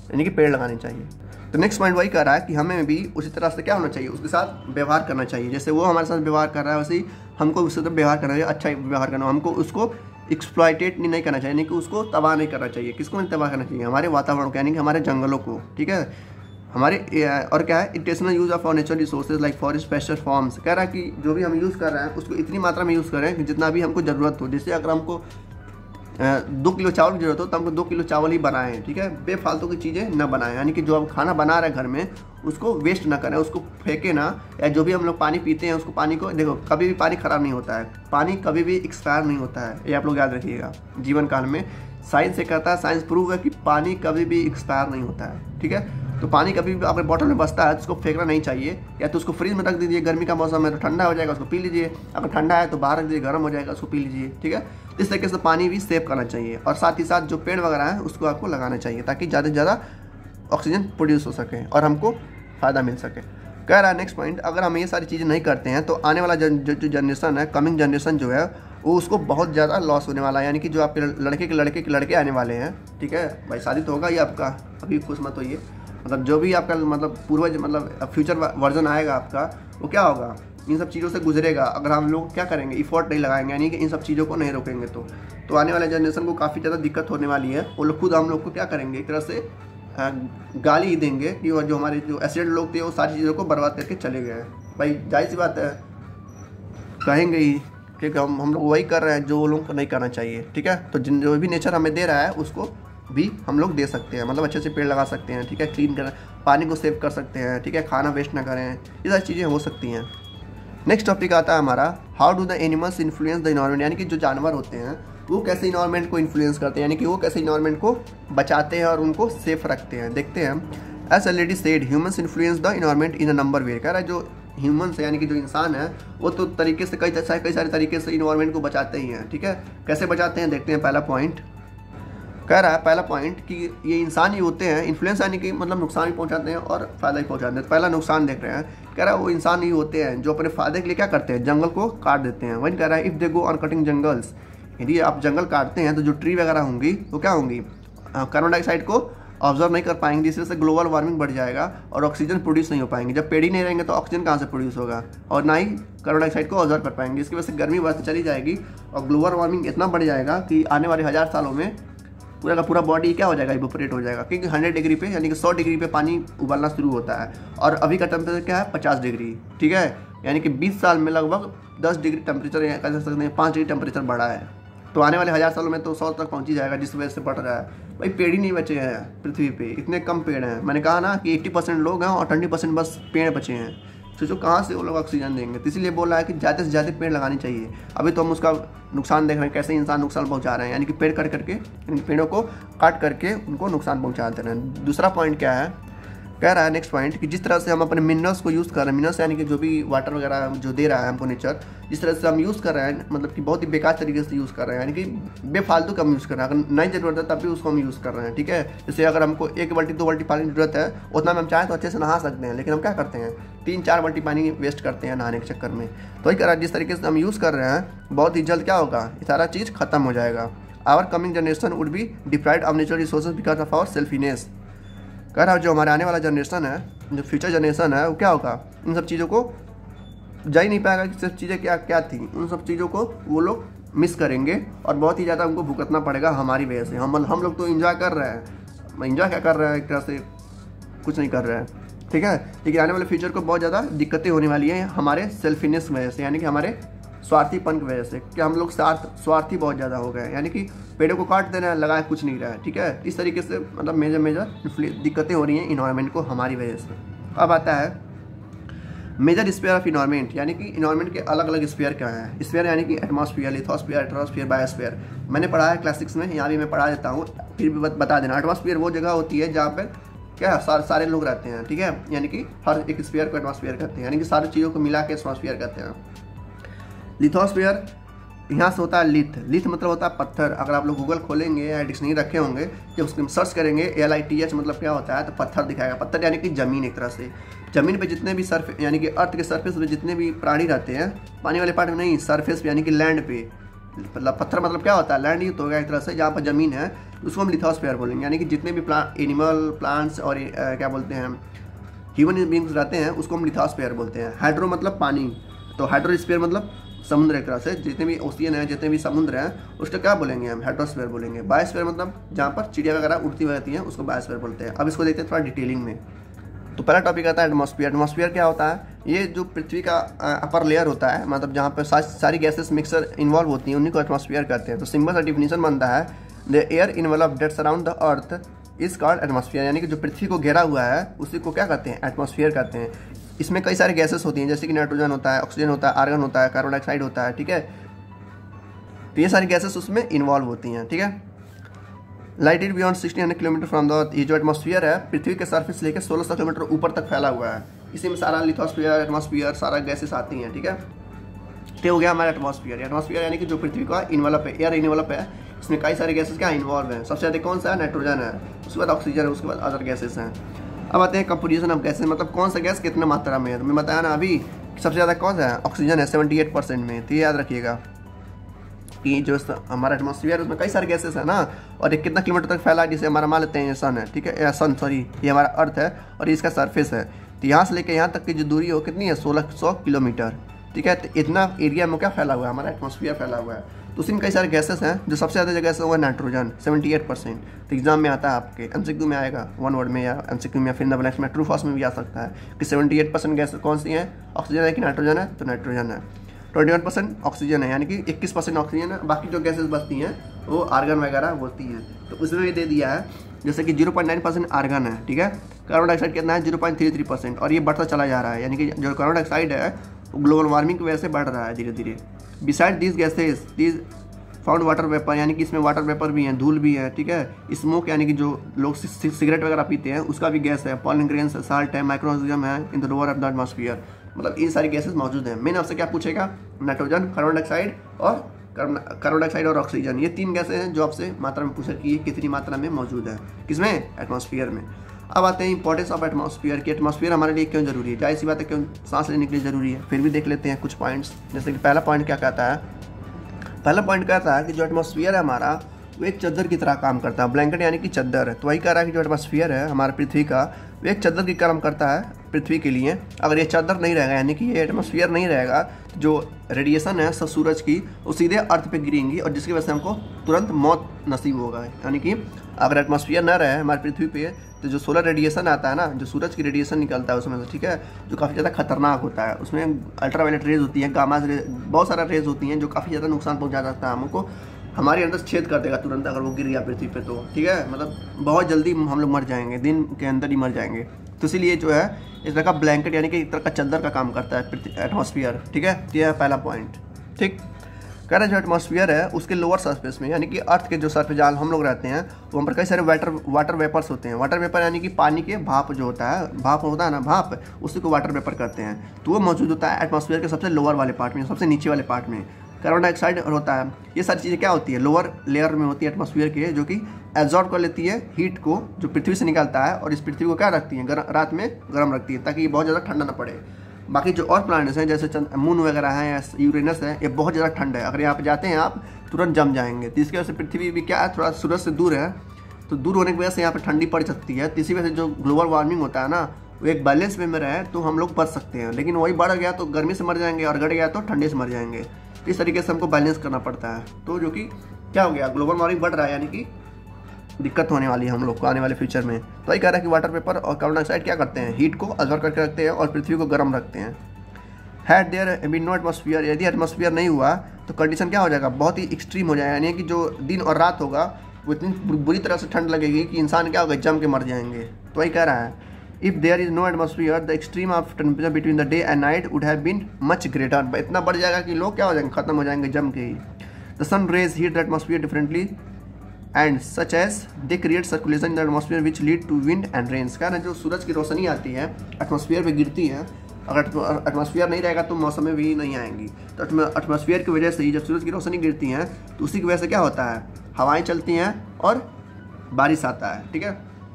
Speaker 1: यानी कि पेड़ लगाने चाहिए। तो नेक्स्ट पॉइंट वही कर रहा है कि हमें भी उसी तरह से क्या होना चाहिए, उसके साथ व्यवहार करना चाहिए। जैसे वो हमारे साथ व्यवहार कर रहा है वैसे ही हमको उससे तो व्यवहार करना चाहिए, अच्छा व्यवहार करना। हमको उसको एक्सप्लॉइटेट नहीं करना चाहिए, यानी कि उसको तबाह नहीं करना चाहिए। किसको नहीं तबाह करना चाहिए? हमारे वातावरण को, यानी कि हमारे जंगलों को, ठीक है। हमारे और क्या है, इंटेंशनल यूज़ ऑफ और natural resources like forest special forms. कह रहा है कि जो भी हम यूज़ कर रहे हैं उसको इतनी मात्रा में यूज़ करें कि जितना भी हमको ज़रूरत हो। जैसे अगर हमको 2 किलो चावल की जरूरत हो तो हमको 2 किलो चावल ही बनाएं, ठीक है। बेफालतू की चीज़ें न बनाएं, यानी कि जो हम खाना बना रहे हैं घर में उसको वेस्ट ना करें, उसको फेंके ना। या जो भी हम लोग पानी पीते हैं उसको, पानी को देखो, कभी भी पानी ख़राब नहीं होता है, पानी कभी भी एक्सपायर नहीं होता है, ये आप लोग याद रखिएगा। जीवन काल में साइंस से कहता है, साइंस प्रूव है कि पानी कभी भी एक्सपायर नहीं होता है, ठीक है। तो पानी कभी भी अगर बॉटल में बसता है तो उसको फेंकना नहीं चाहिए, या तो उसको फ्रिज में रख दीजिए, गर्मी का मौसम है तो ठंडा हो जाएगा उसको पी लीजिए, अगर ठंडा है तो बाहर रख दीजिए, गर्म हो जाएगा उसको पी लीजिए, ठीक है। इस तरीके से पानी भी सेव करना चाहिए। और साथ ही साथ जो पेड़ वगैरह है उसको आपको लगाना चाहिए ताकि ज़्यादा से ज़्यादा ऑक्सीजन प्रोड्यूस हो सके और हमको फ़ायदा मिल सके। कह रहा है नेक्स्ट पॉइंट, अगर हम ये सारी चीज़ें नहीं करते हैं तो आने वाला जो जनरेशन है, कमिंग जनरेशन जो है, वो उसको बहुत ज़्यादा लॉस होने वाला है। यानी कि जो आपके लड़के के लड़के आने वाले हैं, ठीक है भाई, शादी तो होगा ही आपका, अभी खुश मत होइए। मतलब जो भी आपका मतलब पूर्वज मतलब फ्यूचर वर्जन आएगा आपका, वो क्या होगा, इन सब चीज़ों से गुजरेगा। अगर हम लोग क्या करेंगे, इफोर्ट नहीं लगाएंगे, यानी कि इन सब चीज़ों को नहीं रोकेंगे तो आने वाले जनरेशन को काफ़ी ज़्यादा दिक्कत होने वाली है। वो लोग खुद हम लोग को क्या करेंगे, एक तरह से गाली ही देंगे कि जो हमारे जो एसिड लोग थे वो सारी चीज़ों को बर्बाद करके चले गए हैं। भाई जाहिर सी बात है, कहेंगे ही, क्योंकि हम लोग वही कर रहे हैं जो वो लोग को नहीं करना चाहिए, ठीक है। तो जो भी नेचर हमें दे रहा है उसको भी हम लोग दे सकते हैं, मतलब अच्छे से पेड़ लगा सकते हैं, ठीक है। क्लीन कर, पानी को सेव कर सकते हैं, ठीक है। खाना वेस्ट ना करें, ये सारी चीज़ें हो सकती हैं। नेक्स्ट टॉपिक आता है हमारा, how do the animals influence the environment. यानी कि जो जानवर होते हैं वो कैसे इन्वायरमेंट को इन्फ्लुएंस करते हैं, यानी कि वो कैसे इन्वायरमेंट को बचाते हैं और उनको सेफ रखते हैं। देखते हैं। As already said, humans influence the environment in a number way. कह रहा है जो ह्यूमंस है, यानी कि जो इंसान है, वो तो तरीके से कई सारे तरीके से इन्वायरमेंट को बचाते ही हैं, ठीक है। कैसे बचाते हैं देखते हैं। पहला पॉइंट कह रहा है, पहला पॉइंट कि ये इंसान ही होते हैं, इन्फ्लुएंस यानी कि मतलब नुकसान भी पहुंचाते हैं और फ़ायदा भी पहुंचाते हैं। पहला नुकसान देख रहे हैं, कह रहा है वो इंसान ही होते हैं जो अपने फ़ायदे के लिए क्या करते हैं, जंगल को काट देते हैं। वही कह रहा है, if they go on cutting jungles, यदि आप जंगल काटते हैं तो जो ट्री वगैरह होंगी वो क्या होंगी, कार्बन डाइऑक्साइड को ऑब्जर्व नहीं कर पाएंगे, जिससे ग्लोबल वार्मिंग बढ़ जाएगा और ऑक्सीजन प्रोड्यूस नहीं हो पाएंगे। जब पेड़ ही नहीं रहेंगे तो ऑक्सीजन कहाँ से प्रोड्यूस होगा, और ना ही कार्बन डाइऑक्साइड को ऑब्जर्व कर पाएंगे। इसकी वजह से गर्मी बढ़ती चली जाएगी और ग्लोबल वार्मिंग इतना बढ़ जाएगा कि आने वाले 1000 सालों में पूरा का पूरा बॉडी क्या हो जाएगा, इवोपरेट हो जाएगा। क्योंकि 100 डिग्री पे यानी कि 100 डिग्री पे पानी उबलना शुरू होता है और अभी का टेम्परेचर क्या है, 50 डिग्री, ठीक है। यानी कि 20 साल में लगभग 10 डिग्री टेम्परेचर, कह सकते हैं 5 डिग्री टेम्परेचर बढ़ा है। तो आने वाले 1000 सालों में तो 100 तक पहुंच ही जाएगा, जिस वजह से बढ़ रहा है। भाई पेड़ ही नहीं बचे हैं पृथ्वी पे, इतने कम पेड़ हैं। मैंने कहा ना कि 80% लोग हैं और 20% बस पेड़ बचे हैं। सोचो कहाँ से वो लोग ऑक्सीजन देंगे। तो इसीलिए बोल रहा है कि ज़्यादा से ज़्यादा पेड़ लगानी चाहिए। अभी तो हम उसका नुकसान देख रहे हैं, कैसे इंसान नुकसान पहुँचा रहे हैं, यानी कि पेड़ काट करके, पेड़ों को काट करके उनको नुकसान पहुँचा दे रहे हैं। दूसरा पॉइंट क्या है, कह रहा है नेक्स्ट पॉइंट कि जिस तरह से हम अपने मिनरल्स को यूज़ कर रहे हैं, मिनरल्स यानी कि जो भी वाटर वगैरह जो दे रहा है हमको नेचर, जिस तरह से हम यूज़ कर रहे हैं, मतलब कि बहुत ही बेकार तरीके से यूज़ कर रहे हैं, यानी कि बेफालतू कम यूज़ कर रहे हैं। अगर नहीं ज़रूरत है तब भी उसको हम यूज़ कर रहे हैं, ठीक है। जैसे अगर हमको 1 बाल्टी 2 बाल्टी पानी की जरूरत है, उतना में हम चाहें तो अच्छे से नहा सकते हैं, लेकिन हम क्या करते हैं 3-4 बाल्टी पानी वेस्ट करते हैं नहाने के चक्कर में। तो वही कह रहा है, जिस तरीके से हम यूज़ कर रहे हैं बहुत ही जल्द क्या होगा, ये सारा चीज़ खत्म हो जाएगा। Our coming generation would be deprived of natural resources because of our selfishness. कह रहा है जो हमारे आने वाला जनरेशन है, जो फ्यूचर जनरेशन है, वो क्या होगा, इन सब चीज़ों को जा ही नहीं पाएगा कि सब चीज़ें क्या क्या थी। उन सब चीज़ों को वो लोग मिस करेंगे और बहुत ही ज़्यादा उनको भुगतना पड़ेगा हमारी वजह से। हम लोग तो इन्जॉय कर रहे हैं, इन्जॉय क्या कर रहे हैं, एक तरह से कुछ नहीं कर रहे हैं, ठीक है। लेकिन आने वाले फ्यूचर को बहुत ज़्यादा दिक्कतें होने वाली हैं हमारे सेल्फिनेस की वजह से, यानी कि हमारे स्वार्थीपन की वजह से, कि हम लोग स्वार्थी बहुत ज़्यादा हो गए, यानी कि पेड़ों को काट देना है, लगाए कुछ नहीं रहा है, ठीक है। इस तरीके से मतलब मेजर दिक्कतें हो रही हैं इन्वायरमेंट को हमारी वजह से। अब आता है मेजर स्फीयर ऑफ इन्वायरमेंट, यानी कि इन्वायरमेंट के अलग अलग स्फीयर क्या है। स्फीयर यानी कि एटमॉस्फेयर, लिथोस्फीयर, एट्मॉस्फेयर, बायोस्फीयर। मैंने पढ़ा है क्लासिक्स में, यहाँ भी मैं पढ़ा देता हूँ, फिर भी बता देना। एटमॉस्फेयर वो जगह होती है जहाँ पर क्या सारे लोग रहते हैं, ठीक है। यानी कि हर एक स्फीयर को एटमॉस्फेयर कहते हैं, यानी कि सारी चीज़ों को मिला के एटमॉस्फेयर कहते हैं। लिथोस्फीयर यहाँ से होता है लिथ मतलब होता है पत्थर। अगर आप लोग गूगल खोलेंगे या डिक्शनरी रखे होंगे, जब उसको सर्च करेंगे LITH मतलब क्या होता है, तो पत्थर दिखाएगा। पत्थर यानी कि ज़मीन, एक तरह से ज़मीन पे जितने भी सरफेस यानी कि अर्थ के सरफेस पे जितने भी प्राणी रहते हैं, पानी वाले पार्ट में नहीं, सरफेस पे यानी कि लैंड पे, मतलब पत्थर मतलब क्या होता है, लैंड ही तो होगा एक तरह से, जहाँ पर ज़मीन है। तो उसको हम लिथोस्फीयर बोलेंगे। यानी कि जितने भी एनिमल प्लांट्स और क्या बोलते हैं ह्यूमन बींग्स रहते हैं उसको हम लिथोस्फीयर बोलते हैं। हाइड्रो मतलब पानी, तो हाइड्रोस्फीयर मतलब समुद्र एक तरह से, जितने भी ओशियन है जितने भी समुद्र हैं उसको क्या बोलेंगे हम, हाइड्रोस्फीयर बोलेंगे। बायोस्फीयर मतलब जहाँ पर चिड़िया वगैरह उड़ती रहती हैं उसको बायोस्फीयर बोलते हैं। अब इसको देखते हैं थोड़ा डिटेलिंग में। तो पहला टॉपिक आता है एटमॉस्फेयर। एटमॉस्फेयर क्या होता है, ये जो पृथ्वी का अपर लेयर होता है, मतलब जहाँ पर सारी गैसेस मिक्सर इन्वॉल्व होती हैं उन्हीं को एटमॉस्फेयर कहते हैं। तो सिंपल सा डिफिनीशन बनता है, the air involve that's around the earth is called atmosphere. यानी कि जो पृथ्वी को घेरा हुआ है उसी को क्या कहते हैं, एटमॉस्फेयर कहते हैं। इसमें कई सारे गैसेस होती हैं, जैसे कि नाइट्रोजन होता है, ऑक्सीजन होता है, आर्गन होता है, कार्बन डाइऑक्साइड होता है, ठीक है। तो ये सारी गैसेस उसमें इन्वॉल्व होती हैं, ठीक है। Light it beyond 1600 kilometre from the earth. ये जो एटमॉस्फेयर है पृथ्वी के सरफेस लेकर 1600 किलोमीटर ऊपर तक फैला हुआ है। इसी में सारा लिथोस्फीयर, एटमॉस्फेयर, सारा गैसेस आती हैं, ठीक है। तो हो गया हमारा एटमॉस्फेयर। एटमॉस्फेयर यानी कि जो पृथ्वी का इन्वॉल्व है, एयर इन्वॉल्व है, इसमें कई सारे गैसेस क्या इन्वॉल्व हैं। सबसे ज़्यादा कौन सा है, नाइट्रोजन है, उसके बाद ऑक्सीजन है, उसके बाद अदर गैसेस हैं। अब आते हैं कंपोजिशन ऑफ गैसेस, मतलब कौन सा गैस कितने मात्रा में है। तो मैं बताया ना अभी, सबसे ज़्यादा कौन सा है, ऑक्सीजन है 78% में। तो ये याद रखिएगा कि जो हमारा एटमॉस्फेयर उसमें कई सारे गैसेस है ना, और ये कितना किलोमीटर तक फैला है, जिसे हमारा मान लेते हैं ये सन है, ठीक है, सन सॉरी ये हमारा अर्थ है और ये इसका सरफेस है। तो यहाँ से लेकर यहाँ तक की जो दूरी हो कितनी है, 1600 किलोमीटर, ठीक है। तो इतना एरिया में क्या फैला हुआ है, हमारा एटमॉस्फेयर फैला हुआ है। तो उसमें कई सारे गैसेस हैं, जो सबसे ज़्यादा गैस है वो है नाइट्रोजन 78%। तो एग्जाम में आता है आपके MCQ में आएगा, वन वर्ड में या MCQ में या फिर ब्लैंक्स में, ट्रू फॉल्स में भी आ सकता है कि 78% गैस कौन सी है, ऑक्सीजन है कि नाइट्रोजन है, तो नाइट्रोजन है। 21% ऑक्सीजन है, यानी कि 21% ऑक्सीजन है, बाकी जो गैसेस बचती हैं वो आर्गन वगैरह होती हैं। तो उसमें भी दे दिया है, जैसे कि 0.9% आर्गन है, ठीक है। कार्बन डाइऑक्साइड कितना है, 0.33%, और ये बढ़ता चला जा रहा है। यानी कि जो कार्बन डाइऑक्साइड है वो ग्लोबल वार्मिंग की वजह से बढ़ रहा है धीरे धीरे। Beside these gases these found water vapour, यानी कि इसमें वाटर वेपर भी है, धूल भी है, ठीक है। स्मोक यानी कि जो लोग सिगरेट वगैरह पीते हैं उसका भी गैस है, पॉलन ग्रेन्स है, साल्ट है, माइक्रोऑर्गेनिज्म है in the lower of the atmosphere. मतलब ये सारी गैसेस मौजूद हैं। मेन आपसे क्या पूछेगा, नाइट्रोजन, कार्बन डाइऑक्साइड और ऑक्सीजन, ये 3 गैसें हैं जो आपसे मात्रा में पूछा कि ये कितनी मात्रा में मौजूद है, किसमें, एटमॉस्फेयर में। अब आते हैं इंपॉर्टेंस ऑफ एटमॉस्फेयर कि एटमॉस्फेयर हमारे लिए क्यों जरूरी है। जाहिर सी बात है, क्यों, सांस लेने के लिए जरूरी है। फिर भी देख लेते हैं कुछ पॉइंट्स। जैसे कि पहला पॉइंट क्या कहता है, पहला पॉइंट कहता है कि जो एटमॉस्फेयर है हमारा वो एक चादर की तरह काम करता है। ब्लैंकेट यानी कि चादर है। तो वही कह रहा है कि जो एटमॉस्फेयर है हमारा पृथ्वी का, वो एक चादर की काम करता है पृथ्वी के लिए। अगर ये चादर नहीं रहेगा, यानी कि ये एटमॉस्फेयर नहीं रहेगा, तो जो रेडिएशन है सब सूरज की वो सीधे अर्थ पे गिरेंगी, और जिसकी वजह से हमको तुरंत मौत नसीब होगा। यानी कि अगर एटमॉस्फेयर ना रहे हमारी पृथ्वी पे, तो जो सोलर रेडिएशन आता है ना, जो सूरज की रेडिएशन निकलता है उसमें से, ठीक है, जो काफ़ी ज़्यादा खतरनाक होता है, उसमें अल्ट्रावायलेट रेज होती हैं, गामा रेज, बहुत सारा रेज होती हैं जो काफ़ी ज़्यादा नुकसान पहुंचा सकता है हमको, हमारे अंदर छेद कर देगा तुरंत अगर वो गिर गया पृथ्वी पे, तो ठीक है, मतलब बहुत जल्दी हम लोग मर जाएंगे, दिन के अंदर ही मर जाएंगे। तो इसीलिए जो है इस तरह का ब्लैंकेट यानी कि एक तरह का चादर का काम करता है एटमॉस्फेयर, ठीक है। ये है पहला पॉइंट, ठीक। कह रहे जो एटमॉस्फेयर है उसके लोअर सरफेस में, यानी कि अर्थ के जो सरफेस जहाँ हम लोग रहते हैं वहाँ पर कई सारे वाटर वेपर्स होते हैं। वाटर वेपर यानी कि पानी के भाप जो होता है, भाप होता है ना, भाप, उसी को वाटर वेपर कहते हैं। तो वो मौजूद होता है एटमॉस्फेयर के सबसे लोअर वाले पार्ट में, सबसे नीचे वाले पार्ट में। कार्बन डाइऑक्साइड होता है। ये सारी चीज़ें क्या होती है, लोअर लेयर में होती है एटमॉस्फेयर के, जो कि एब्जॉर्ब कर लेती है हीट को जो पृथ्वी से निकलता है, और इस पृथ्वी को क्या रखती है, रात में गर्म रखती है, ताकि ये बहुत ज़्यादा ठंडा ना पड़े। बाकी जो और प्लैनेट्स हैं जैसे मून वगैरह हैं या यूरेनस है, ये बहुत ज़्यादा ठंड है, अगर यहाँ पे जाते हैं आप तुरंत जम जाएंगे। तो इसकी वजह से पृथ्वी भी क्या है, थोड़ा सूरज से दूर है, तो दूर होने की वजह से यहाँ पे ठंडी पड़ सकती है। तो इसी वजह से जो ग्लोबल वार्मिंग होता है ना, वो एक बैलेंस में रहे तो हम लोग बच सकते हैं। लेकिन वही बढ़ गया तो गर्मी से मर जाएंगे, और घट गया तो ठंडे से मर जाएंगे। इस तरीके से हमको बैलेंस करना पड़ता है। तो जो कि क्या हो गया, ग्लोबल वार्मिंग बढ़ रहा है, यानी कि दिक्कत होने वाली है हम लोग को आने वाले फ्यूचर में। तो वही कह रहा है कि वाटर वेपर और कार्बन डाइऑक्साइड क्या करते हैं, हीट को अब्जॉर्ब करके रखते हैं और पृथ्वी को गर्म रखते हैं। Had there been no atmosphere, यदि एटमॉस्फेयर नहीं हुआ तो कंडीशन क्या हो जाएगा, बहुत ही एक्सट्रीम हो जाएगा। यानी कि जो दिन और रात होगा वो इतनी बुरी तरह से ठंड लगेगी कि इंसान क्या होगा, जम के मर जाएंगे। तो वही कह रहा है, if there is no atmosphere the extreme of temperature between the day and night would have been much greater. इतना बढ़ जाएगा कि लोग क्या हो जाएंगे, खत्म हो जाएंगे जम के ही। The sun rays heat the atmosphere differently and such as they create circulation in the atmosphere which lead to wind and rains. क्या है, जो सूरज की रोशनी आती है एटमॉस्फेयर पे गिरती है, अगर एटमॉस्फेयर नहीं रहेगा तो मौसम में भी नहीं आएंगी। तो एटमॉस्फेयर की वजह से ही जब सूरज की रोशनी गिरती है तो उसी की वजह से क्या होता है, हवाएं चलती हैं और बारिश आता है, ठीक है।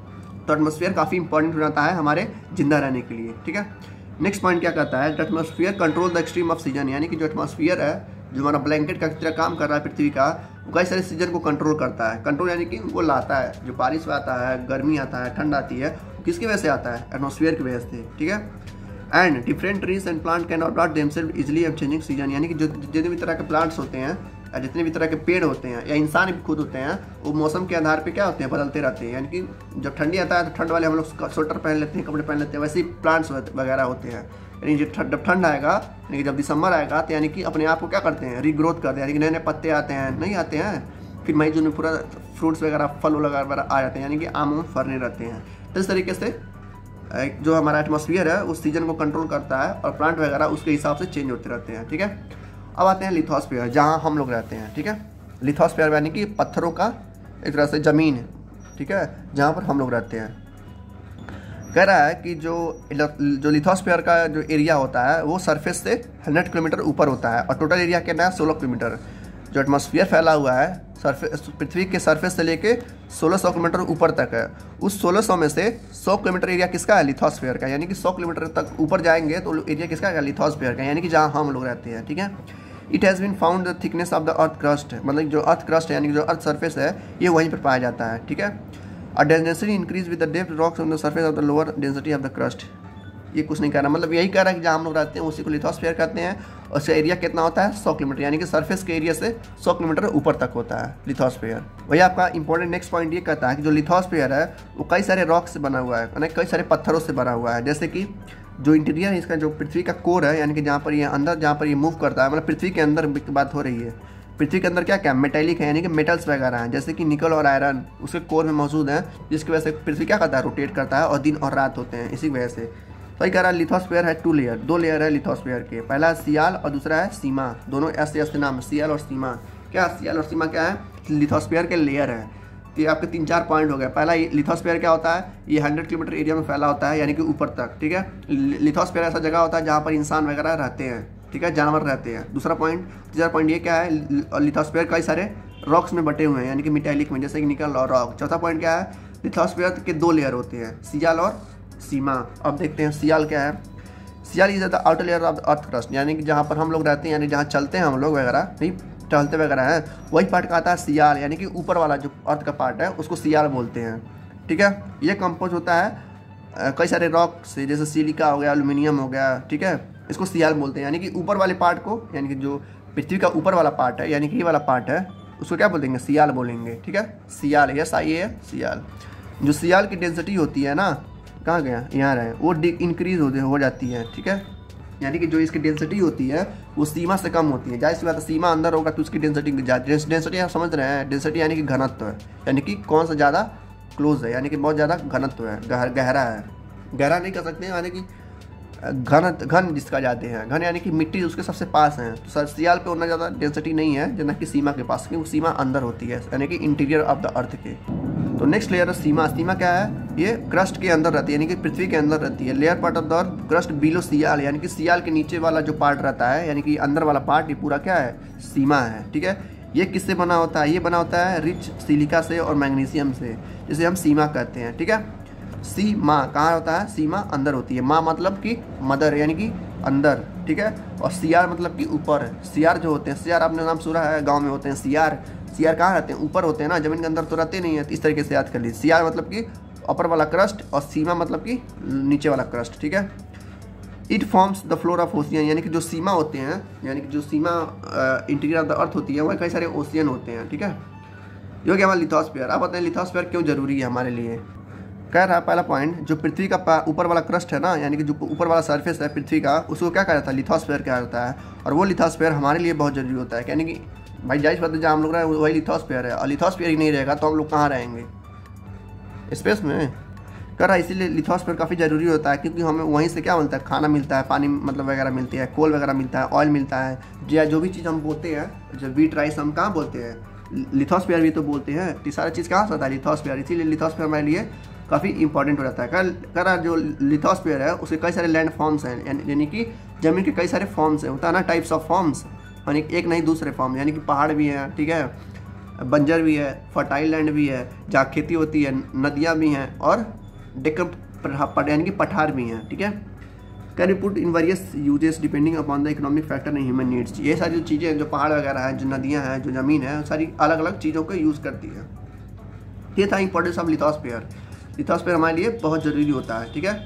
Speaker 1: तो एटमॉस्फेयर काफ़ी इंपॉर्टेंट हो जाता है हमारे जिंदा रहने के लिए, ठीक है। नेक्स्ट पॉइंट क्या कहता है, atmosphere control the extreme of season, यानी कि जो एटमॉस्फेयर है, जो हमारा ब्लैंकेट का तरह काम कर रहा है पृथ्वी का, वो कई सारे सीजन को कंट्रोल करता है। कंट्रोल यानी कि वो लाता है, जो बारिश आता है, गर्मी आता है, ठंड आती है, किसकी वजह से आता है? एटमॉस्फेयर की वजह से, ठीक है। And different trees and plant can adopt themself easily of changing season, यानी कि जो जितने भी तरह के प्लांट्स होते हैं या जितने भी तरह के पेड़ होते हैं या इंसान भी खुद होते हैं, वो मौसम के आधार पे क्या होते हैं? बदलते रहते हैं। यानी कि जब ठंडी आता है तो ठंड वाले हम लोग स्वेटर पहन लेते हैं, कपड़े पहन लेते हैं, वैसे ही प्लांट्स वगैरह होते हैं। यानी जब ठंड आएगा, यानी कि जब दिसंबर आएगा तो यानी कि अपने आप को क्या करते हैं? रीग्रोथ करते हैं, यानी कि नए नए पत्ते आते हैं, नहीं आते हैं। फिर मई जून में पूरा फ्रूट्स वगैरह, फल वगैरह आ जाते हैं, यानी कि आम फरने रहते हैं। तो इस तरीके से जो हमारा एटमॉस्फेयर है उस सीजन को कंट्रोल करता है और प्लांट वगैरह उसके हिसाब से चेंज होते रहते हैं, ठीक है। अब आते हैं लिथोस्फीयर, जहाँ हम लोग रहते हैं, ठीक है। लिथोस्फीयर यानी कि पत्थरों का एक तरह से ज़मीन है, ठीक है, जहाँ पर हम लोग रहते हैं। कह रहा है कि जो लिथोस्फीयर का जो एरिया होता है वो सरफेस से 100 किलोमीटर ऊपर होता है और टोटल एरिया कितना है? 16 किलोमीटर। जो एटमॉस्फेयर फैला हुआ है पृथ्वी के सरफेस से लेके 1600 किलोमीटर ऊपर तक है। उस 1600 में से 100 किलोमीटर एरिया किसका है? लिथोस्फीयर का। यानी कि 100 किलोमीटर तक ऊपर जाएंगे तो एरिया किसका है? लिथोस्फीयर का, यानी कि जहाँ हम लोग रहते हैं, ठीक है। It has been found the thickness of the earth crust, मतलब जो अर्थ क्रस्ट है यानी कि जो अर्थ सरफेस है ये वहीं पर पाया जाता है, ठीक है। A density increase with the depth rocks on the surface of the lower density of the crust. ये कुछ नहीं कह रहा, मतलब यही कह रहा है कि जहाँ हम लोग रहते हैं उसी को लिथोस्फीयर कहते हैं। उसका एरिया कितना होता है? 100 किलोमीटर, यानी कि सरफेस के एरिया से 100 किलोमीटर ऊपर तक होता है लिथोस्फीयर। वही आपका इंपॉर्टेंट नेक्स्ट पॉइंट ये कहता है कि जो लिथोस्फीयर है वो कई सारे रॉक से बना हुआ है, यानी कई सारे पत्थरों से बना हुआ है। जैसे कि जो इंटीरियर है इसका, जो पृथ्वी का कोर है, यानी कि जहाँ पर ये अंदर, जहाँ पर ये मूव करता है, मतलब पृथ्वी के अंदर की बात हो रही है। पृथ्वी के अंदर क्या क्या मेटेलिक है, यानी कि मेटल्स वगैरह हैं, जैसे कि निकल और आयरन उसके कोर में मौजूद हैं, जिसकी वजह से पृथ्वी क्या करता है? रोटेट करता है और दिन और रात होते हैं, इसी वजह से। वही कह रहा है लिथोस्फीयर है 2 लेयर, 2 लेयर है लिथोस्फीयर के। पहला है सियाल और दूसरा है सीमा, दोनों ऐसे ऐसे नाम है, सियाल और सीमा। क्या सियाल और सीमा क्या है? लिथोस्फीयर के लेयर है। तो ये आपके 3-4 पॉइंट हो गए। पहला लिथोस्फीयर क्या होता है? ये 100 किलोमीटर एरिया में फैला होता है, यानी कि ऊपर तक, ठीक है। लिथोस्फीयर ऐसा जगह होता है जहाँ पर इंसान वगैरह रहते हैं, ठीक है, जानवर रहते हैं। दूसरा पॉइंट, तीसरा पॉइंट ये क्या है? लिथोस्फीयर कई सारे रॉक्स में बटे हुए हैं, यानी कि मेटेलिक में, जैसे कि निकल और रॉक। चौथा पॉइंट क्या है? लिथोस्फीयर के 2 लेयर होते हैं, सियाल और सीमा। अब देखते हैं सियाल क्या है। Sial is the outer layer of the earth crust, यानी कि जहाँ पर हम लोग रहते हैं, यानी जहाँ चलते हैं हम लोग वगैरह, नहीं टहलते वगैरह हैं, वही पार्ट का आता है सियाल, यानी कि ऊपर वाला जो अर्थ का पार्ट है उसको सियाल बोलते हैं, ठीक है। ये कंपोज होता है कई सारे रॉक से, जैसे सिलिका हो गया, एल्यूमिनियम हो गया, ठीक है, इसको सियाल बोलते हैं। यानी कि ऊपर वाले पार्ट को, यानी कि जो पृथ्वी का ऊपर वाला पार्ट है, यानी कि ये वाला पार्ट है, उसको क्या बोलेंगे? सियाल बोलेंगे, ठीक है। सियाल, यस आई है सियाल। जो सियाल की डेंसिटी होती है ना, कहाँ गया? यहाँ रहे, वो इंक्रीज हो जाती है, ठीक है। यानी कि जो इसकी डेंसिटी होती है वो सीमा से कम होती है। जाहिर सी बात है, सीमा अंदर होगा तो उसकी डेंसिटी आप समझ रहे हैं। डेंसिटी यानी कि घनत्व है, यानी कि कौन सा ज़्यादा क्लोज है, यानी कि बहुत ज़्यादा घनत्व है, गहरा है। गहरा नहीं कर सकते हैं, यानी कि घन जिसका जाते हैं, घन यानी कि मिट्टी उसके सबसे पास है। तो सियाल पे उतना ज़्यादा डेंसिटी नहीं है जितना कि सीमा के पास, क्योंकि सीमा अंदर होती है, यानी कि इंटीरियर ऑफ द अर्थ के। तो नेक्स्ट लेयर है सीमा। सीमा क्या है? ये क्रस्ट के अंदर रहती है, यानी कि पृथ्वी के अंदर रहती है। Layer part of the earth crust below sial, यानी कि सियाल के नीचे वाला जो पार्ट रहता है, यानी कि अंदर वाला पार्ट, ये पूरा क्या है? सीमा है, ठीक है। ये किससे बना होता है? ये बना होता है रिच सिलिका से और मैग्नीशियम से, जिसे हम सीमा कहते हैं, ठीक है। सीमा कहाँ होता है? सीमा अंदर होती है। माँ मतलब कि मदर, यानी कि अंदर, ठीक है। और सियार मतलब कि ऊपर। सियार जो होते हैं, सियार आपने नाम सुना है, गांव में होते हैं सियार। सियार कहाँ रहते हैं? ऊपर होते हैं ना, जमीन के अंदर तो रहते नहीं है। तो इस तरीके से याद कर लीजिए, सियार मतलब कि ऊपर वाला क्रस्ट और सीमा मतलब कि नीचे वाला क्रस्ट, ठीक है। It forms the floor of ocean, यानी कि जो सीमा होते हैं, यानी कि जो सीमा इंटीरियर ऑफ द अर्थ होती है, वह कई सारे ओशियन होते हैं, ठीक है। ये हो गया हमारा लिथोस्फीयर। अब बताएं लिथोस्फीयर क्यों जरूरी है हमारे लिए। कह रहा है पहला पॉइंट, जो पृथ्वी का ऊपर वाला क्रस्ट है ना, यानी कि जो ऊपर वाला सरफेस है पृथ्वी का, उसको क्या कहा जाता है? लिथोस्फीयर कहा जाता है। और वो लिथोस्फीयर हमारे लिए बहुत जरूरी होता है, यानी कि भाई जाहिर बात है जहाँ हम लोग रहे वही लिथोस्फीयर है, और लिथोस्फीयर ही नहीं रहेगा तो हम लोग कहाँ रहेंगे? स्पेस में। कर रहा है इसीलिए लिथोस्फीयर काफ़ी ज़रूरी होता है, क्योंकि हमें वहीं से क्या मिलता है? खाना मिलता है, पानी मतलब वगैरह मिलती है, कोल वगैरह मिलता है, ऑयल मिलता है, या जो भी चीज़ हम बोलते हैं, जो वीट राइस हम कहाँ बोलते हैं? लिथोस्फीयर भी तो बोलते हैं। तो सारा चीज़ कहाँ से आता है? लिथोस्फीयर। इसीलिए लिथोस्फीयर हमारे लिए काफ़ी इंपॉर्टेंट हो जाता है। कर रहा जो लिथोस्फीयर है उसके कई सारे लैंड फॉर्म्स हैं, यानी कि जमीन के कई सारे फॉर्म्स हैं, होता है ना, टाइप्स ऑफ फॉर्म्स, यानी एक नहीं दूसरे फॉर्म, यानी कि पहाड़ भी हैं, ठीक है, बंजर भी है, फर्टाइल लैंड भी है जहाँ खेती होती है, नदियाँ भी हैं, और डेक्कन यानी कि पठार भी हैं, ठीक है। Can be put in various uses depending upon the economic factor and human needs. ये सारी जो चीज़ें हैं, जो पहाड़ वगैरह हैं, जो नदियाँ हैं, जो ज़मीन है, सारी अलग अलग चीज़ों को यूज़ करती है। ये था इंपॉर्टेंस ऑफ लिथोस्फीयर। लिथोस्फीयर हमारे लिए बहुत ज़रूरी होता है, ठीक है।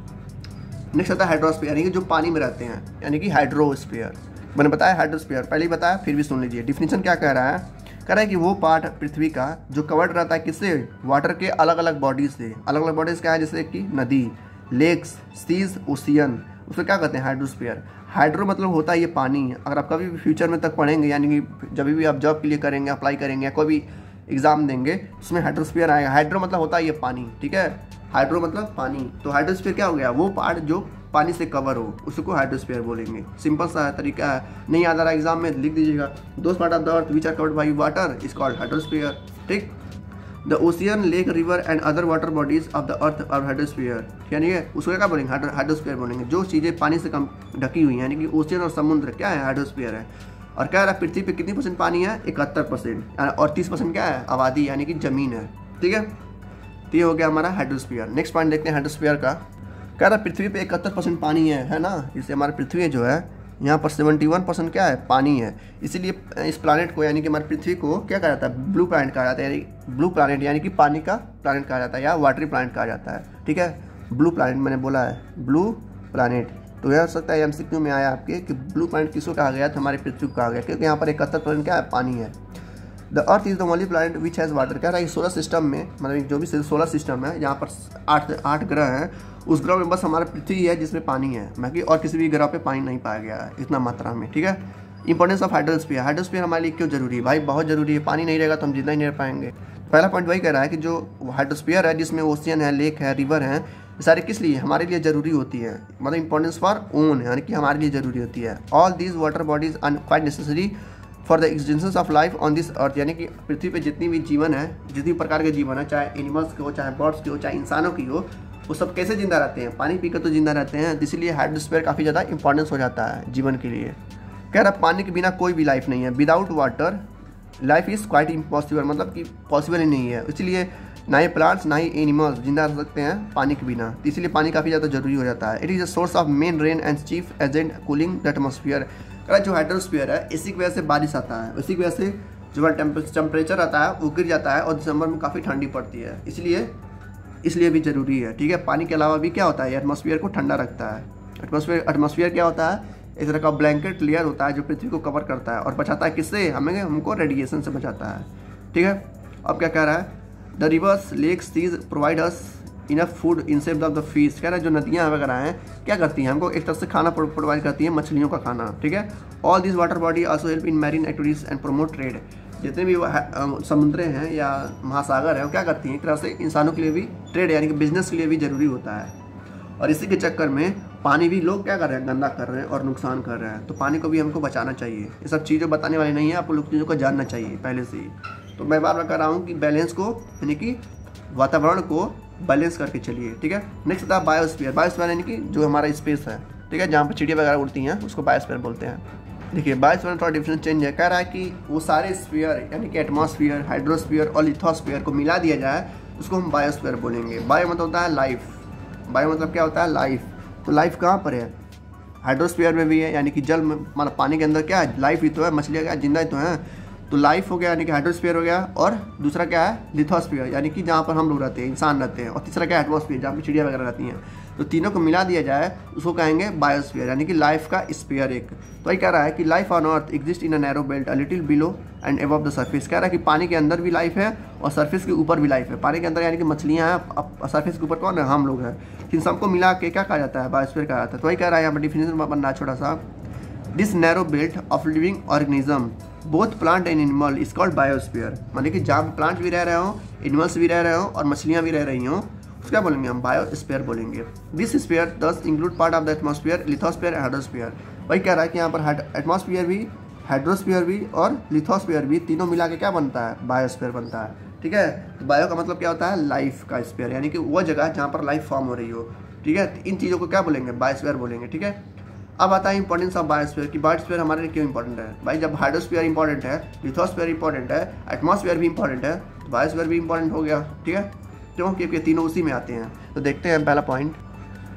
Speaker 1: नेक्स्ट आता है हाइड्रोस्फीयर, यानी कि जो पानी में रहते हैं, यानी कि हाइड्रोस्फीयर। मैंने बताया हाइड्रोस्फीयर, पहले ही बताया, फिर भी सुन लीजिए। डिफिनीशन क्या कह रहा है कि वो पार्ट पृथ्वी का जो कवर्ड रहता है किससे, वाटर के अलग अलग बॉडीज से। अलग अलग बॉडीज क्या है, जैसे कि नदी, लेक्स, सीज, ओशियन, उसको क्या कहते हैं, हाइड्रोस्फीयर। हाइड्रो मतलब होता है ये पानी। अगर आप कभी भी फ्यूचर में तक पढ़ेंगे, यानी कि जब भी आप जॉब के लिए करेंगे, अप्लाई करेंगे या कोई भी एग्जाम देंगे, उसमें हाइड्रोस्फीयर आएगा। हाइड्रो मतलब होता है ये पानी, ठीक है। हाइड्रो मतलब पानी, तो हाइड्रोस्फीयर क्या हो गया, वो पार्ट जो पानी से कवर हो, उसको हाइड्रोस्फीयर बोलेंगे। सिंपल सा तरीका है, नहीं याद आ रहा एग्जाम में लिख दीजिएगा, those part of the earth which are covered by water is called hydrosphere, ठीक। The ocean, lake, river and other water bodies of the earth are hydrosphere, यानी उसको क्या बोलेंगे, हाइड्रोस्फीयर बोलेंगे। जो चीज़ें पानी से कम ढकी हुई हैं, यानी कि ओशियन और समुद्र क्या है, हाइड्रोस्फीयर है। और क्या है, पृथ्वी पे कितनी % पानी है, 71%, और 30% क्या है, आबादी, यानी कि जमीन है, ठीक है। तो ये हो गया हमारा हाइड्रोस्फीयर। नेक्स्ट पॉइंट देखते हैं हाइड्रोस्फीयर का। कह रहा पृथ्वी पे 71% पानी है ना। इससे हमारी पृथ्वी जो है, यहाँ पर 71% क्या है, पानी है। इसीलिए इस प्लानट को, यानी कि हमारी पृथ्वी को क्या कहा जाता है, ब्लू प्लानट कहा जाता है। यानी ब्लू प्लानट यानी कि पानी का प्लानट कहा जाता है, या वाटरी प्लानट कहा जाता है, ठीक है। ब्लू प्लानट मैंने बोला है, ब्लू प्लानट। तो यह हो सकता है MCQ में आया आपके कि ब्लू प्लानट किसको कहा गया, तो हमारी पृथ्वी को कहा गया, क्योंकि यहाँ पर 71% क्या है, पानी है। The earth is the only planet which has water. कह रहा है सोलर सिस्टम में, मतलब जो भी सोलर सिस्टम है, जहाँ पर 8 ग्रह हैं, उस ग्रह में बस हमारा पृथ्वी है जिसमें पानी है, बाकी और किसी भी ग्रह पे पानी नहीं पाया गया है इतना मात्रा में, ठीक है। Importance of hydrosphere. हाइड्रोस्फीयर हमारे लिए क्यों जरूरी है भाई, बहुत जरूरी है। पानी नहीं रहेगा तो हम जिंदा ही नहीं रह पाएंगे। पहला पॉइंट वही कह रहा है कि जो हाइड्रोस्फीयर है, जिसमें ओशियन है, लेक है, रिवर है, ये सारे किस लिए, हमारे लिए जरूरी होती है। मतलब इंपॉर्टेंस फॉर ओन, यानी कि हमारे लिए जरूरी होती है। All these water bodies are quite necessary for the existence of life on this earth, यानी कि पृथ्वी पे जितनी भी जीवन है, जितनी प्रकार के जीवन है, चाहे एनिमल्स के हो, चाहे बर्ड्स के हो, चाहे इंसानों की हो, वो सब कैसे जिंदा रहते हैं, पानी पीकर तो जिंदा रहते हैं। इसीलिए हाइड्रोस्फीयर काफ़ी ज़्यादा इंपॉर्टेंस हो जाता है जीवन के लिए। कह रहा पानी के बिना कोई भी लाइफ नहीं है। Without water life is quite impossible, मतलब कि पॉसिबल ही नहीं है। इसलिए ना ही प्लांट्स ना ही एनिमल्स जिंदा रह सकते हैं पानी के बिना। तो इसलिए पानी काफ़ी ज़्यादा जरूरी हो जाता है। It is a source of main rain and chief agent cooling the atmosphere. जो हाइड्रोस्फीयर है, इसी की वजह से बारिश आता है, इसी की वजह से जो टेम्परेचर आता है वो गिर जाता है, और दिसंबर में काफ़ी ठंडी पड़ती है। इसलिए भी ज़रूरी है, ठीक है। पानी के अलावा भी क्या होता है, एटमॉस्फेयर को ठंडा रखता है। एटमॉस्फेयर क्या होता है, इस तरह का ब्लैंकेट लेयर होता है जो पृथ्वी को कवर करता है और बचाता है किससे, हमको रेडिएशन से बचाता है, ठीक है। अब क्या कह रहा है, the rivers, lakes, seas provide us enough food in shape of the fish. कह रहा है जो नदियाँ वगैरह हैं क्या करती हैं, हमको एक तरह से खाना प्रोवाइड करती हैं, मछलियों का खाना, ठीक है। All this water body also help in marine activities and promote trade. जितने भी समुद्र हैं या महासागर हैं, वो क्या करती हैं, एक तरह से इंसानों के लिए भी ट्रेड यानी कि बिजनेस के लिए भी ज़रूरी होता है। और इसी के चक्कर में पानी भी लोग क्या कर रहे हैं, गंदा कर रहे हैं और नुकसान कर रहे हैं। तो पानी को भी हमको बचाना चाहिए। ये सब चीज़ें बताने वाली नहीं है, आपको लोग चीज़ों को जानना चाहिए पहले से ही। तो मैं बार बार कह रहा हूँ कि बैलेंस को, यानी कि वातावरण को बैलेंस करके चलिए, ठीक है। नेक्स्ट था बायोस्फीयर। बायोस्फीयर यानी कि जो हमारा स्पेस है, ठीक है, जहाँ पर चिड़िया वगैरह उड़ती हैं, उसको बायोस्फीयर बोलते हैं। देखिए बायोस्फीयर में थोड़ा डिफरेंस चेंज है। कह रहा है कि वो सारे स्फीयर यानी कि एटमॉस्फेयर, हाइड्रोस्फीयर और लिथोस्फीयर को मिला दिया जाए, उसको हम बायोस्फीयर बोलेंगे। बायो मतलब होता है लाइफ, बायो मतलब क्या होता है, लाइफ। तो लाइफ कहाँ पर है, हाइड्रोस्फीयर में भी है, यानी कि जल में, मतलब पानी के अंदर क्या है, लाइफ ही तो है, मछलियाँ क्या जिंदा ही तो हैं। तो लाइफ हो गया यानी कि हाइड्रोस्फीयर हो गया, और दूसरा क्या है, लिथोस्फीयर यानी कि जहाँ पर हम लोग रहते हैं, इंसान रहते हैं, और तीसरा क्या है, एटमॉस्फेयर जहाँ पर चिड़िया वगैरह रहती हैं। तो तीनों को मिला दिया जाए उसको कहेंगे बायोस्फीयर, यानी कि लाइफ का स्फीयर एक। तो ये कह रहा है कि life on earth exist in a narrow belt a little below and above the surface. कह रहा है कि पानी के अंदर भी लाइफ है और सरफेस के ऊपर भी लाइफ है। पानी के अंदर यानी कि मछलियाँ हैं, सरफेस के ऊपर कौन है, हम लोग हैं। इन सबको मिला के क्या कहा जाता है, बायोस्फीयर कहा जाता है। तो वही कह रहा है यहाँ पर डिफिनेशन में बनना छोटा सा, this narrow belt of living organism both plant and animal is called biosphere. माने कि जहाँ प्लांट भी रह रहे हो, एनिमल्स भी रह रहे हो और मछलियाँ भी रह रही हों, उसको क्या बोलेंगे, हम बायोस्फीयर बोलेंगे। This sphere thus include part of the atmosphere, lithosphere and hydrosphere. वही कह रहा है कि यहाँ पर एटमॉस्फेयर भी, हाइड्रोस्फीयर भी और लिथोस्फीयर भी, तीनों मिला के क्या बनता है, बायोस्फीयर बनता है, ठीक है। तो बायो का मतलब क्या होता है, लाइफ का स्फीयर, यानी कि वो जगह जहाँ पर लाइफ फॉर्म हो रही हो, ठीक है। इन चीज़ों को क्या बोलेंगे, बायोस्फीयर बोलेंगे, ठीक है। अब आता है इंपॉर्टेंस ऑफ बायोस्फीयर कि बायोस्फीयर हमारे लिए क्यों इंपॉर्टेंट है। भाई जब हाइड्रोस्फीयर इंपॉर्टेंट है, लिथोस्फीयर इंपॉर्टेंट है, एटमॉस्फेयर भी इंपॉर्टेंट है, तो बायोस्फीयर भी इंपॉर्टेंट हो गया, ठीक है। क्यों, क्योंकि तीनों उसी में आते हैं। तो देखते हैं पहला पॉइंट,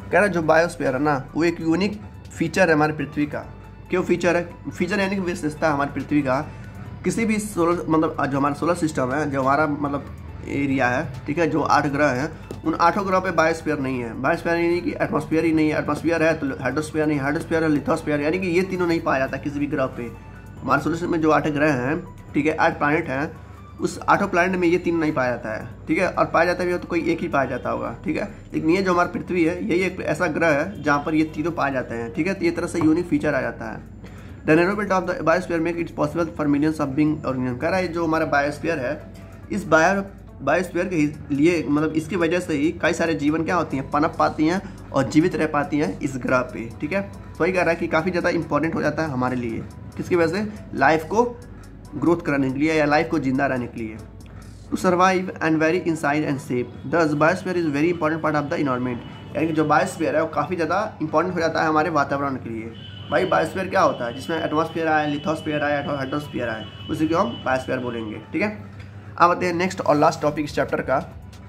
Speaker 1: कह रहा है जो बायोस्फीयर है ना वो एक यूनिक फीचर है हमारी पृथ्वी का। क्यों फीचर है? फीचर यानी कि विशेषता हमारी पृथ्वी का। किसी भी सोलर मतलब जो हमारा सोलर सिस्टम है, जो हमारा मतलब एरिया है, ठीक है, जो 8 ग्रह हैं, उन 8 ग्रहों पे बायोस्फीयर नहीं है। बायोस्फीयर यानी कि एटमॉस्फेयर ही नहीं है। एटमॉस्फेयर है तो हाइड्रोस्फीयर नहीं, हाइड्रोस्फीयर है लिथोस्फीयर, यानी कि ये तीनों नहीं पाया जाता किसी भी ग्रह पे। हमारे सोलर सिस्टम में जो 8 ग्रह हैं, ठीक है, 8 प्लैनेट हैं, उस 8 प्लैनेट में ये तीनों नहीं पाया जाता है, ठीक है। और पाया जाता भी हो तो कोई एक ही पाया जाता होगा, ठीक है। लेकिन ये जो हमारी पृथ्वी है यही एक ऐसा ग्रह है जहाँ पर ये तीनों पाए जाते हैं, ठीक है। तो ये तरह से यूनिक फीचर आ जाता है। The environment of the biosphere make its possible for millions of being organism. कह रहा है जो हमारा बायोस्फीयर है, इस बायोस्फीयर के लिए मतलब इसकी वजह से ही कई सारे जीवन क्या होती हैं, पनप पाती हैं और जीवित रह पाती हैं इस ग्रह पे, ठीक है। तो वही कह रहा है कि काफ़ी ज़्यादा इंपॉर्टेंट हो जाता है हमारे लिए, किसकी वजह से? लाइफ को ग्रोथ कराने के लिए या लाइफ को जिंदा रहने के लिए। To survive and very inside and safe thus biosphere is very important part of the environment. यानी कि जो बायोस्फीयर है वो काफ़ी ज़्यादा इंपॉर्टेंट हो जाता है हमारे वातावरण के लिए। भाई बायोस्फीयर क्या होता है? जिसमें एटमॉस्फेयर आए, लिथोस्फीयर आए, हाइड्रोस्फीयर आए, उसी को हम बायोस्फीयर बोलेंगे, ठीक है। अब आते हैं नेक्स्ट और लास्ट टॉपिक इस चैप्टर का,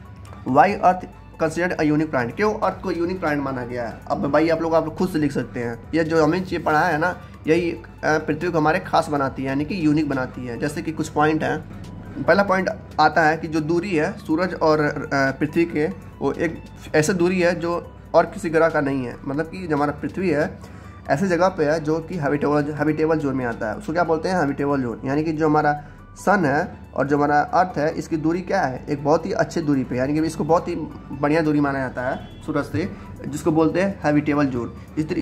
Speaker 1: why earth considered a unique planet. क्यों अर्थ को यूनिक प्लैनेट माना गया है? अब भाई आप लोग खुद से लिख सकते हैं। ये जो हमें चीज़ पढ़ा है ना, यही पृथ्वी को हमारे खास बनाती है, यानी कि यूनिक बनाती है। जैसे कि कुछ पॉइंट हैं। पहला पॉइंट आता है कि जो दूरी है सूरज और पृथ्वी के, वो एक ऐसी दूरी है जो और किसी ग्रह का नहीं है। मतलब कि जो हमारा पृथ्वी है ऐसी जगह पे है जो कि हैबिटेबल जोन में आता है। उसको क्या बोलते हैं? Habitable zone. यानी कि जो हमारा सन है और जो हमारा अर्थ है, इसकी दूरी क्या है? एक बहुत ही अच्छी दूरी पे, यानी कि इसको बहुत ही बढ़िया दूरी माना जाता है सूरज से, जिसको बोलते हैं हैबिटेबल जोन।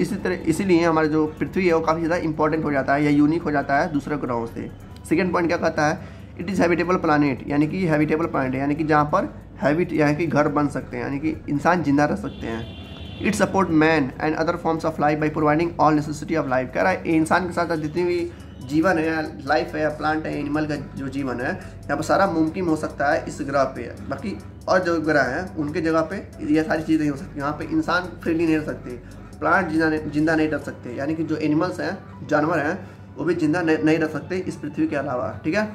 Speaker 1: इसीलिए हमारा जो पृथ्वी है वो काफ़ी ज़्यादा इंपॉर्टेंट हो जाता है या यूनिक हो जाता है दूसरे ग्रहों से। सेकेंड पॉइंट क्या कहता है? इट इज़ हैबिटेबल प्लानट, यानी कि हैबिटेबल प्लानट है, यानी कि जहाँ पर हैबिट यानी कि घर बन सकते हैं, यानी कि इंसान जिंदा रह सकते हैं। It support man and other forms of life by providing all necessity of life. कह रहा है इंसान के साथ साथ जितनी भी जीवन है, लाइफ है, प्लांट है, एनिमल का जो जीवन है, यहाँ पर सारा मुमकिन हो सकता है इस ग्रह पे। बाकी और जो ग्रह हैं उनके जगह पे ये सारी चीज़ें नहीं हो सकती। यहाँ पे इंसान फ्रीली नहीं रह सकते, प्लांट जिंदा नहीं रह सकते, यानी कि जो एनिमल्स हैं, जानवर हैं, वो भी जिंदा नहीं रह सकते इस पृथ्वी के अलावा, ठीक है।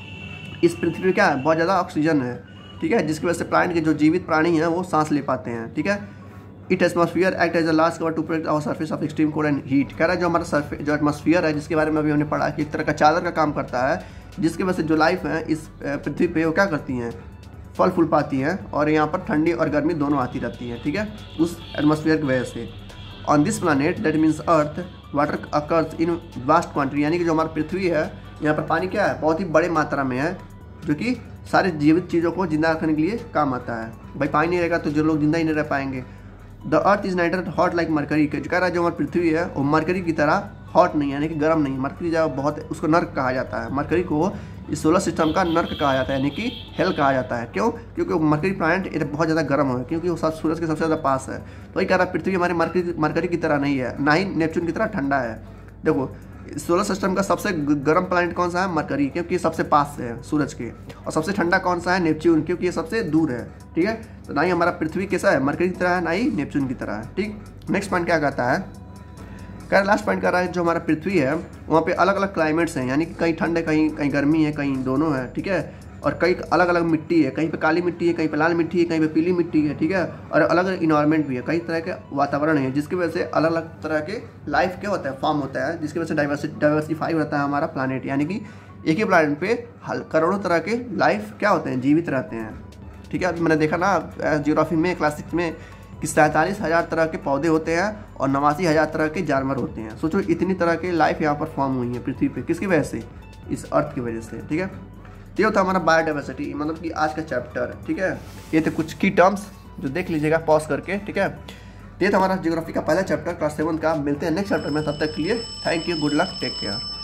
Speaker 1: इस पृथ्वी पे क्या है? बहुत ज़्यादा ऑक्सीजन है, ठीक है, जिसकी वजह से प्लांट के जो जीवित प्राणी हैं वो सांस ले पाते हैं, ठीक है। It atmosphere act as a last cover to protect our surface of extreme cold and heat. कह रहा है जो हमारा जो एटमॉस्फियर है, जिसके बारे में अभी हमने पढ़ा कि एक तरह का चादर का काम करता है, जिसकी वजह से जो लाइफ है इस पृथ्वी पे वो क्या करती हैं? फल फूल पाती हैं और यहाँ पर ठंडी और गर्मी दोनों आती रहती हैं, ठीक है, उस एटमॉस्फियर की वजह से। On this planet that means earth water occurs in vast quantity, यानी कि जो हमारी पृथ्वी है यहाँ पर पानी क्या है? बहुत ही बड़े मात्रा में है, जो कि सारे जीवित चीज़ों को जिंदा रखने के लिए काम आता है। भाई पानी नहीं रहेगा तो जो लोग जिंदा ही नहीं रह पाएंगे। The earth is neither hot like Mercury. कह रहा है जो हमारी पृथ्वी है वो मरकरी की तरह हॉट नहीं, यानी कि गर्म नहीं। मरकरी जो बहुत उसको नर्क कहा जाता है। मरकरी को इस सोलर सिस्टम का नर्क कहा जाता है, यानी कि हेल कहा जाता है। क्यों? क्योंकि मरकरी प्लैनेट बहुत ज़्यादा गर्म है, क्योंकि वो सूरज के सबसे ज़्यादा पास है। तो वही कह रहा है पृथ्वी हमारे मरकरी की तरह नहीं है, ना ही नेपच्यून की तरह ठंडा है। देखो सोलर सिस्टम का सबसे गर्म प्लैनेट कौन सा है? मरकरी, क्योंकि ये सबसे पास है सूरज के। और सबसे ठंडा कौन सा है? नेपच्यून, क्योंकि ये सबसे दूर है, ठीक है। तो ना ही हमारा पृथ्वी कैसा है? मरकरी की तरह है, ना ही नेपच्यून की तरह है, ठीक। नेक्स्ट पॉइंट क्या कहता है? कह लास्ट पॉइंट कर रहा है जो हमारा पृथ्वी है वहाँ पे अलग अलग क्लाइमेट्स हैं, यानी कि कहीं ठंड है, कहीं गर्मी है, कहीं दोनों है, ठीक है। और कई अलग अलग मिट्टी है, कहीं पे काली मिट्टी है, कहीं पे लाल मिट्टी है, कहीं पे पीली मिट्टी है, ठीक है। और अलग अलग इन्वायरमेंट भी है, कई तरह के वातावरण है, जिसकी वजह से अलग अलग तरह के लाइफ क्या होता है? फॉर्म होता है, जिसकी वजह से डाइवर्सिफाई होता है हमारा प्लानट। यानी कि एक ही प्लानट पे करोड़ों तरह के लाइफ क्या होते हैं? जीवित रहते हैं, ठीक है। अभी मैंने देखा ना ज्योग्राफी में क्लास 6 में कि 47,000 तरह के पौधे होते हैं और 89,000 तरह के जानवर होते हैं। सोचो इतनी तरह के लाइफ यहाँ पर फॉर्म हुई है पृथ्वी पे, किसकी वजह से? इस अर्थ की वजह से, ठीक है। ये होता है हमारा बायोडाइवर्सिटी, मतलब कि आज का चैप्टर, ठीक है। ये थे कुछ की टर्म्स जो देख लीजिएगा पॉज करके, ठीक है। ये था हमारा ज्योग्राफी का पहला चैप्टर क्लास 7 का। मिलते हैं नेक्स्ट चैप्टर में, तब तक के लिए thank you, good luck, take care.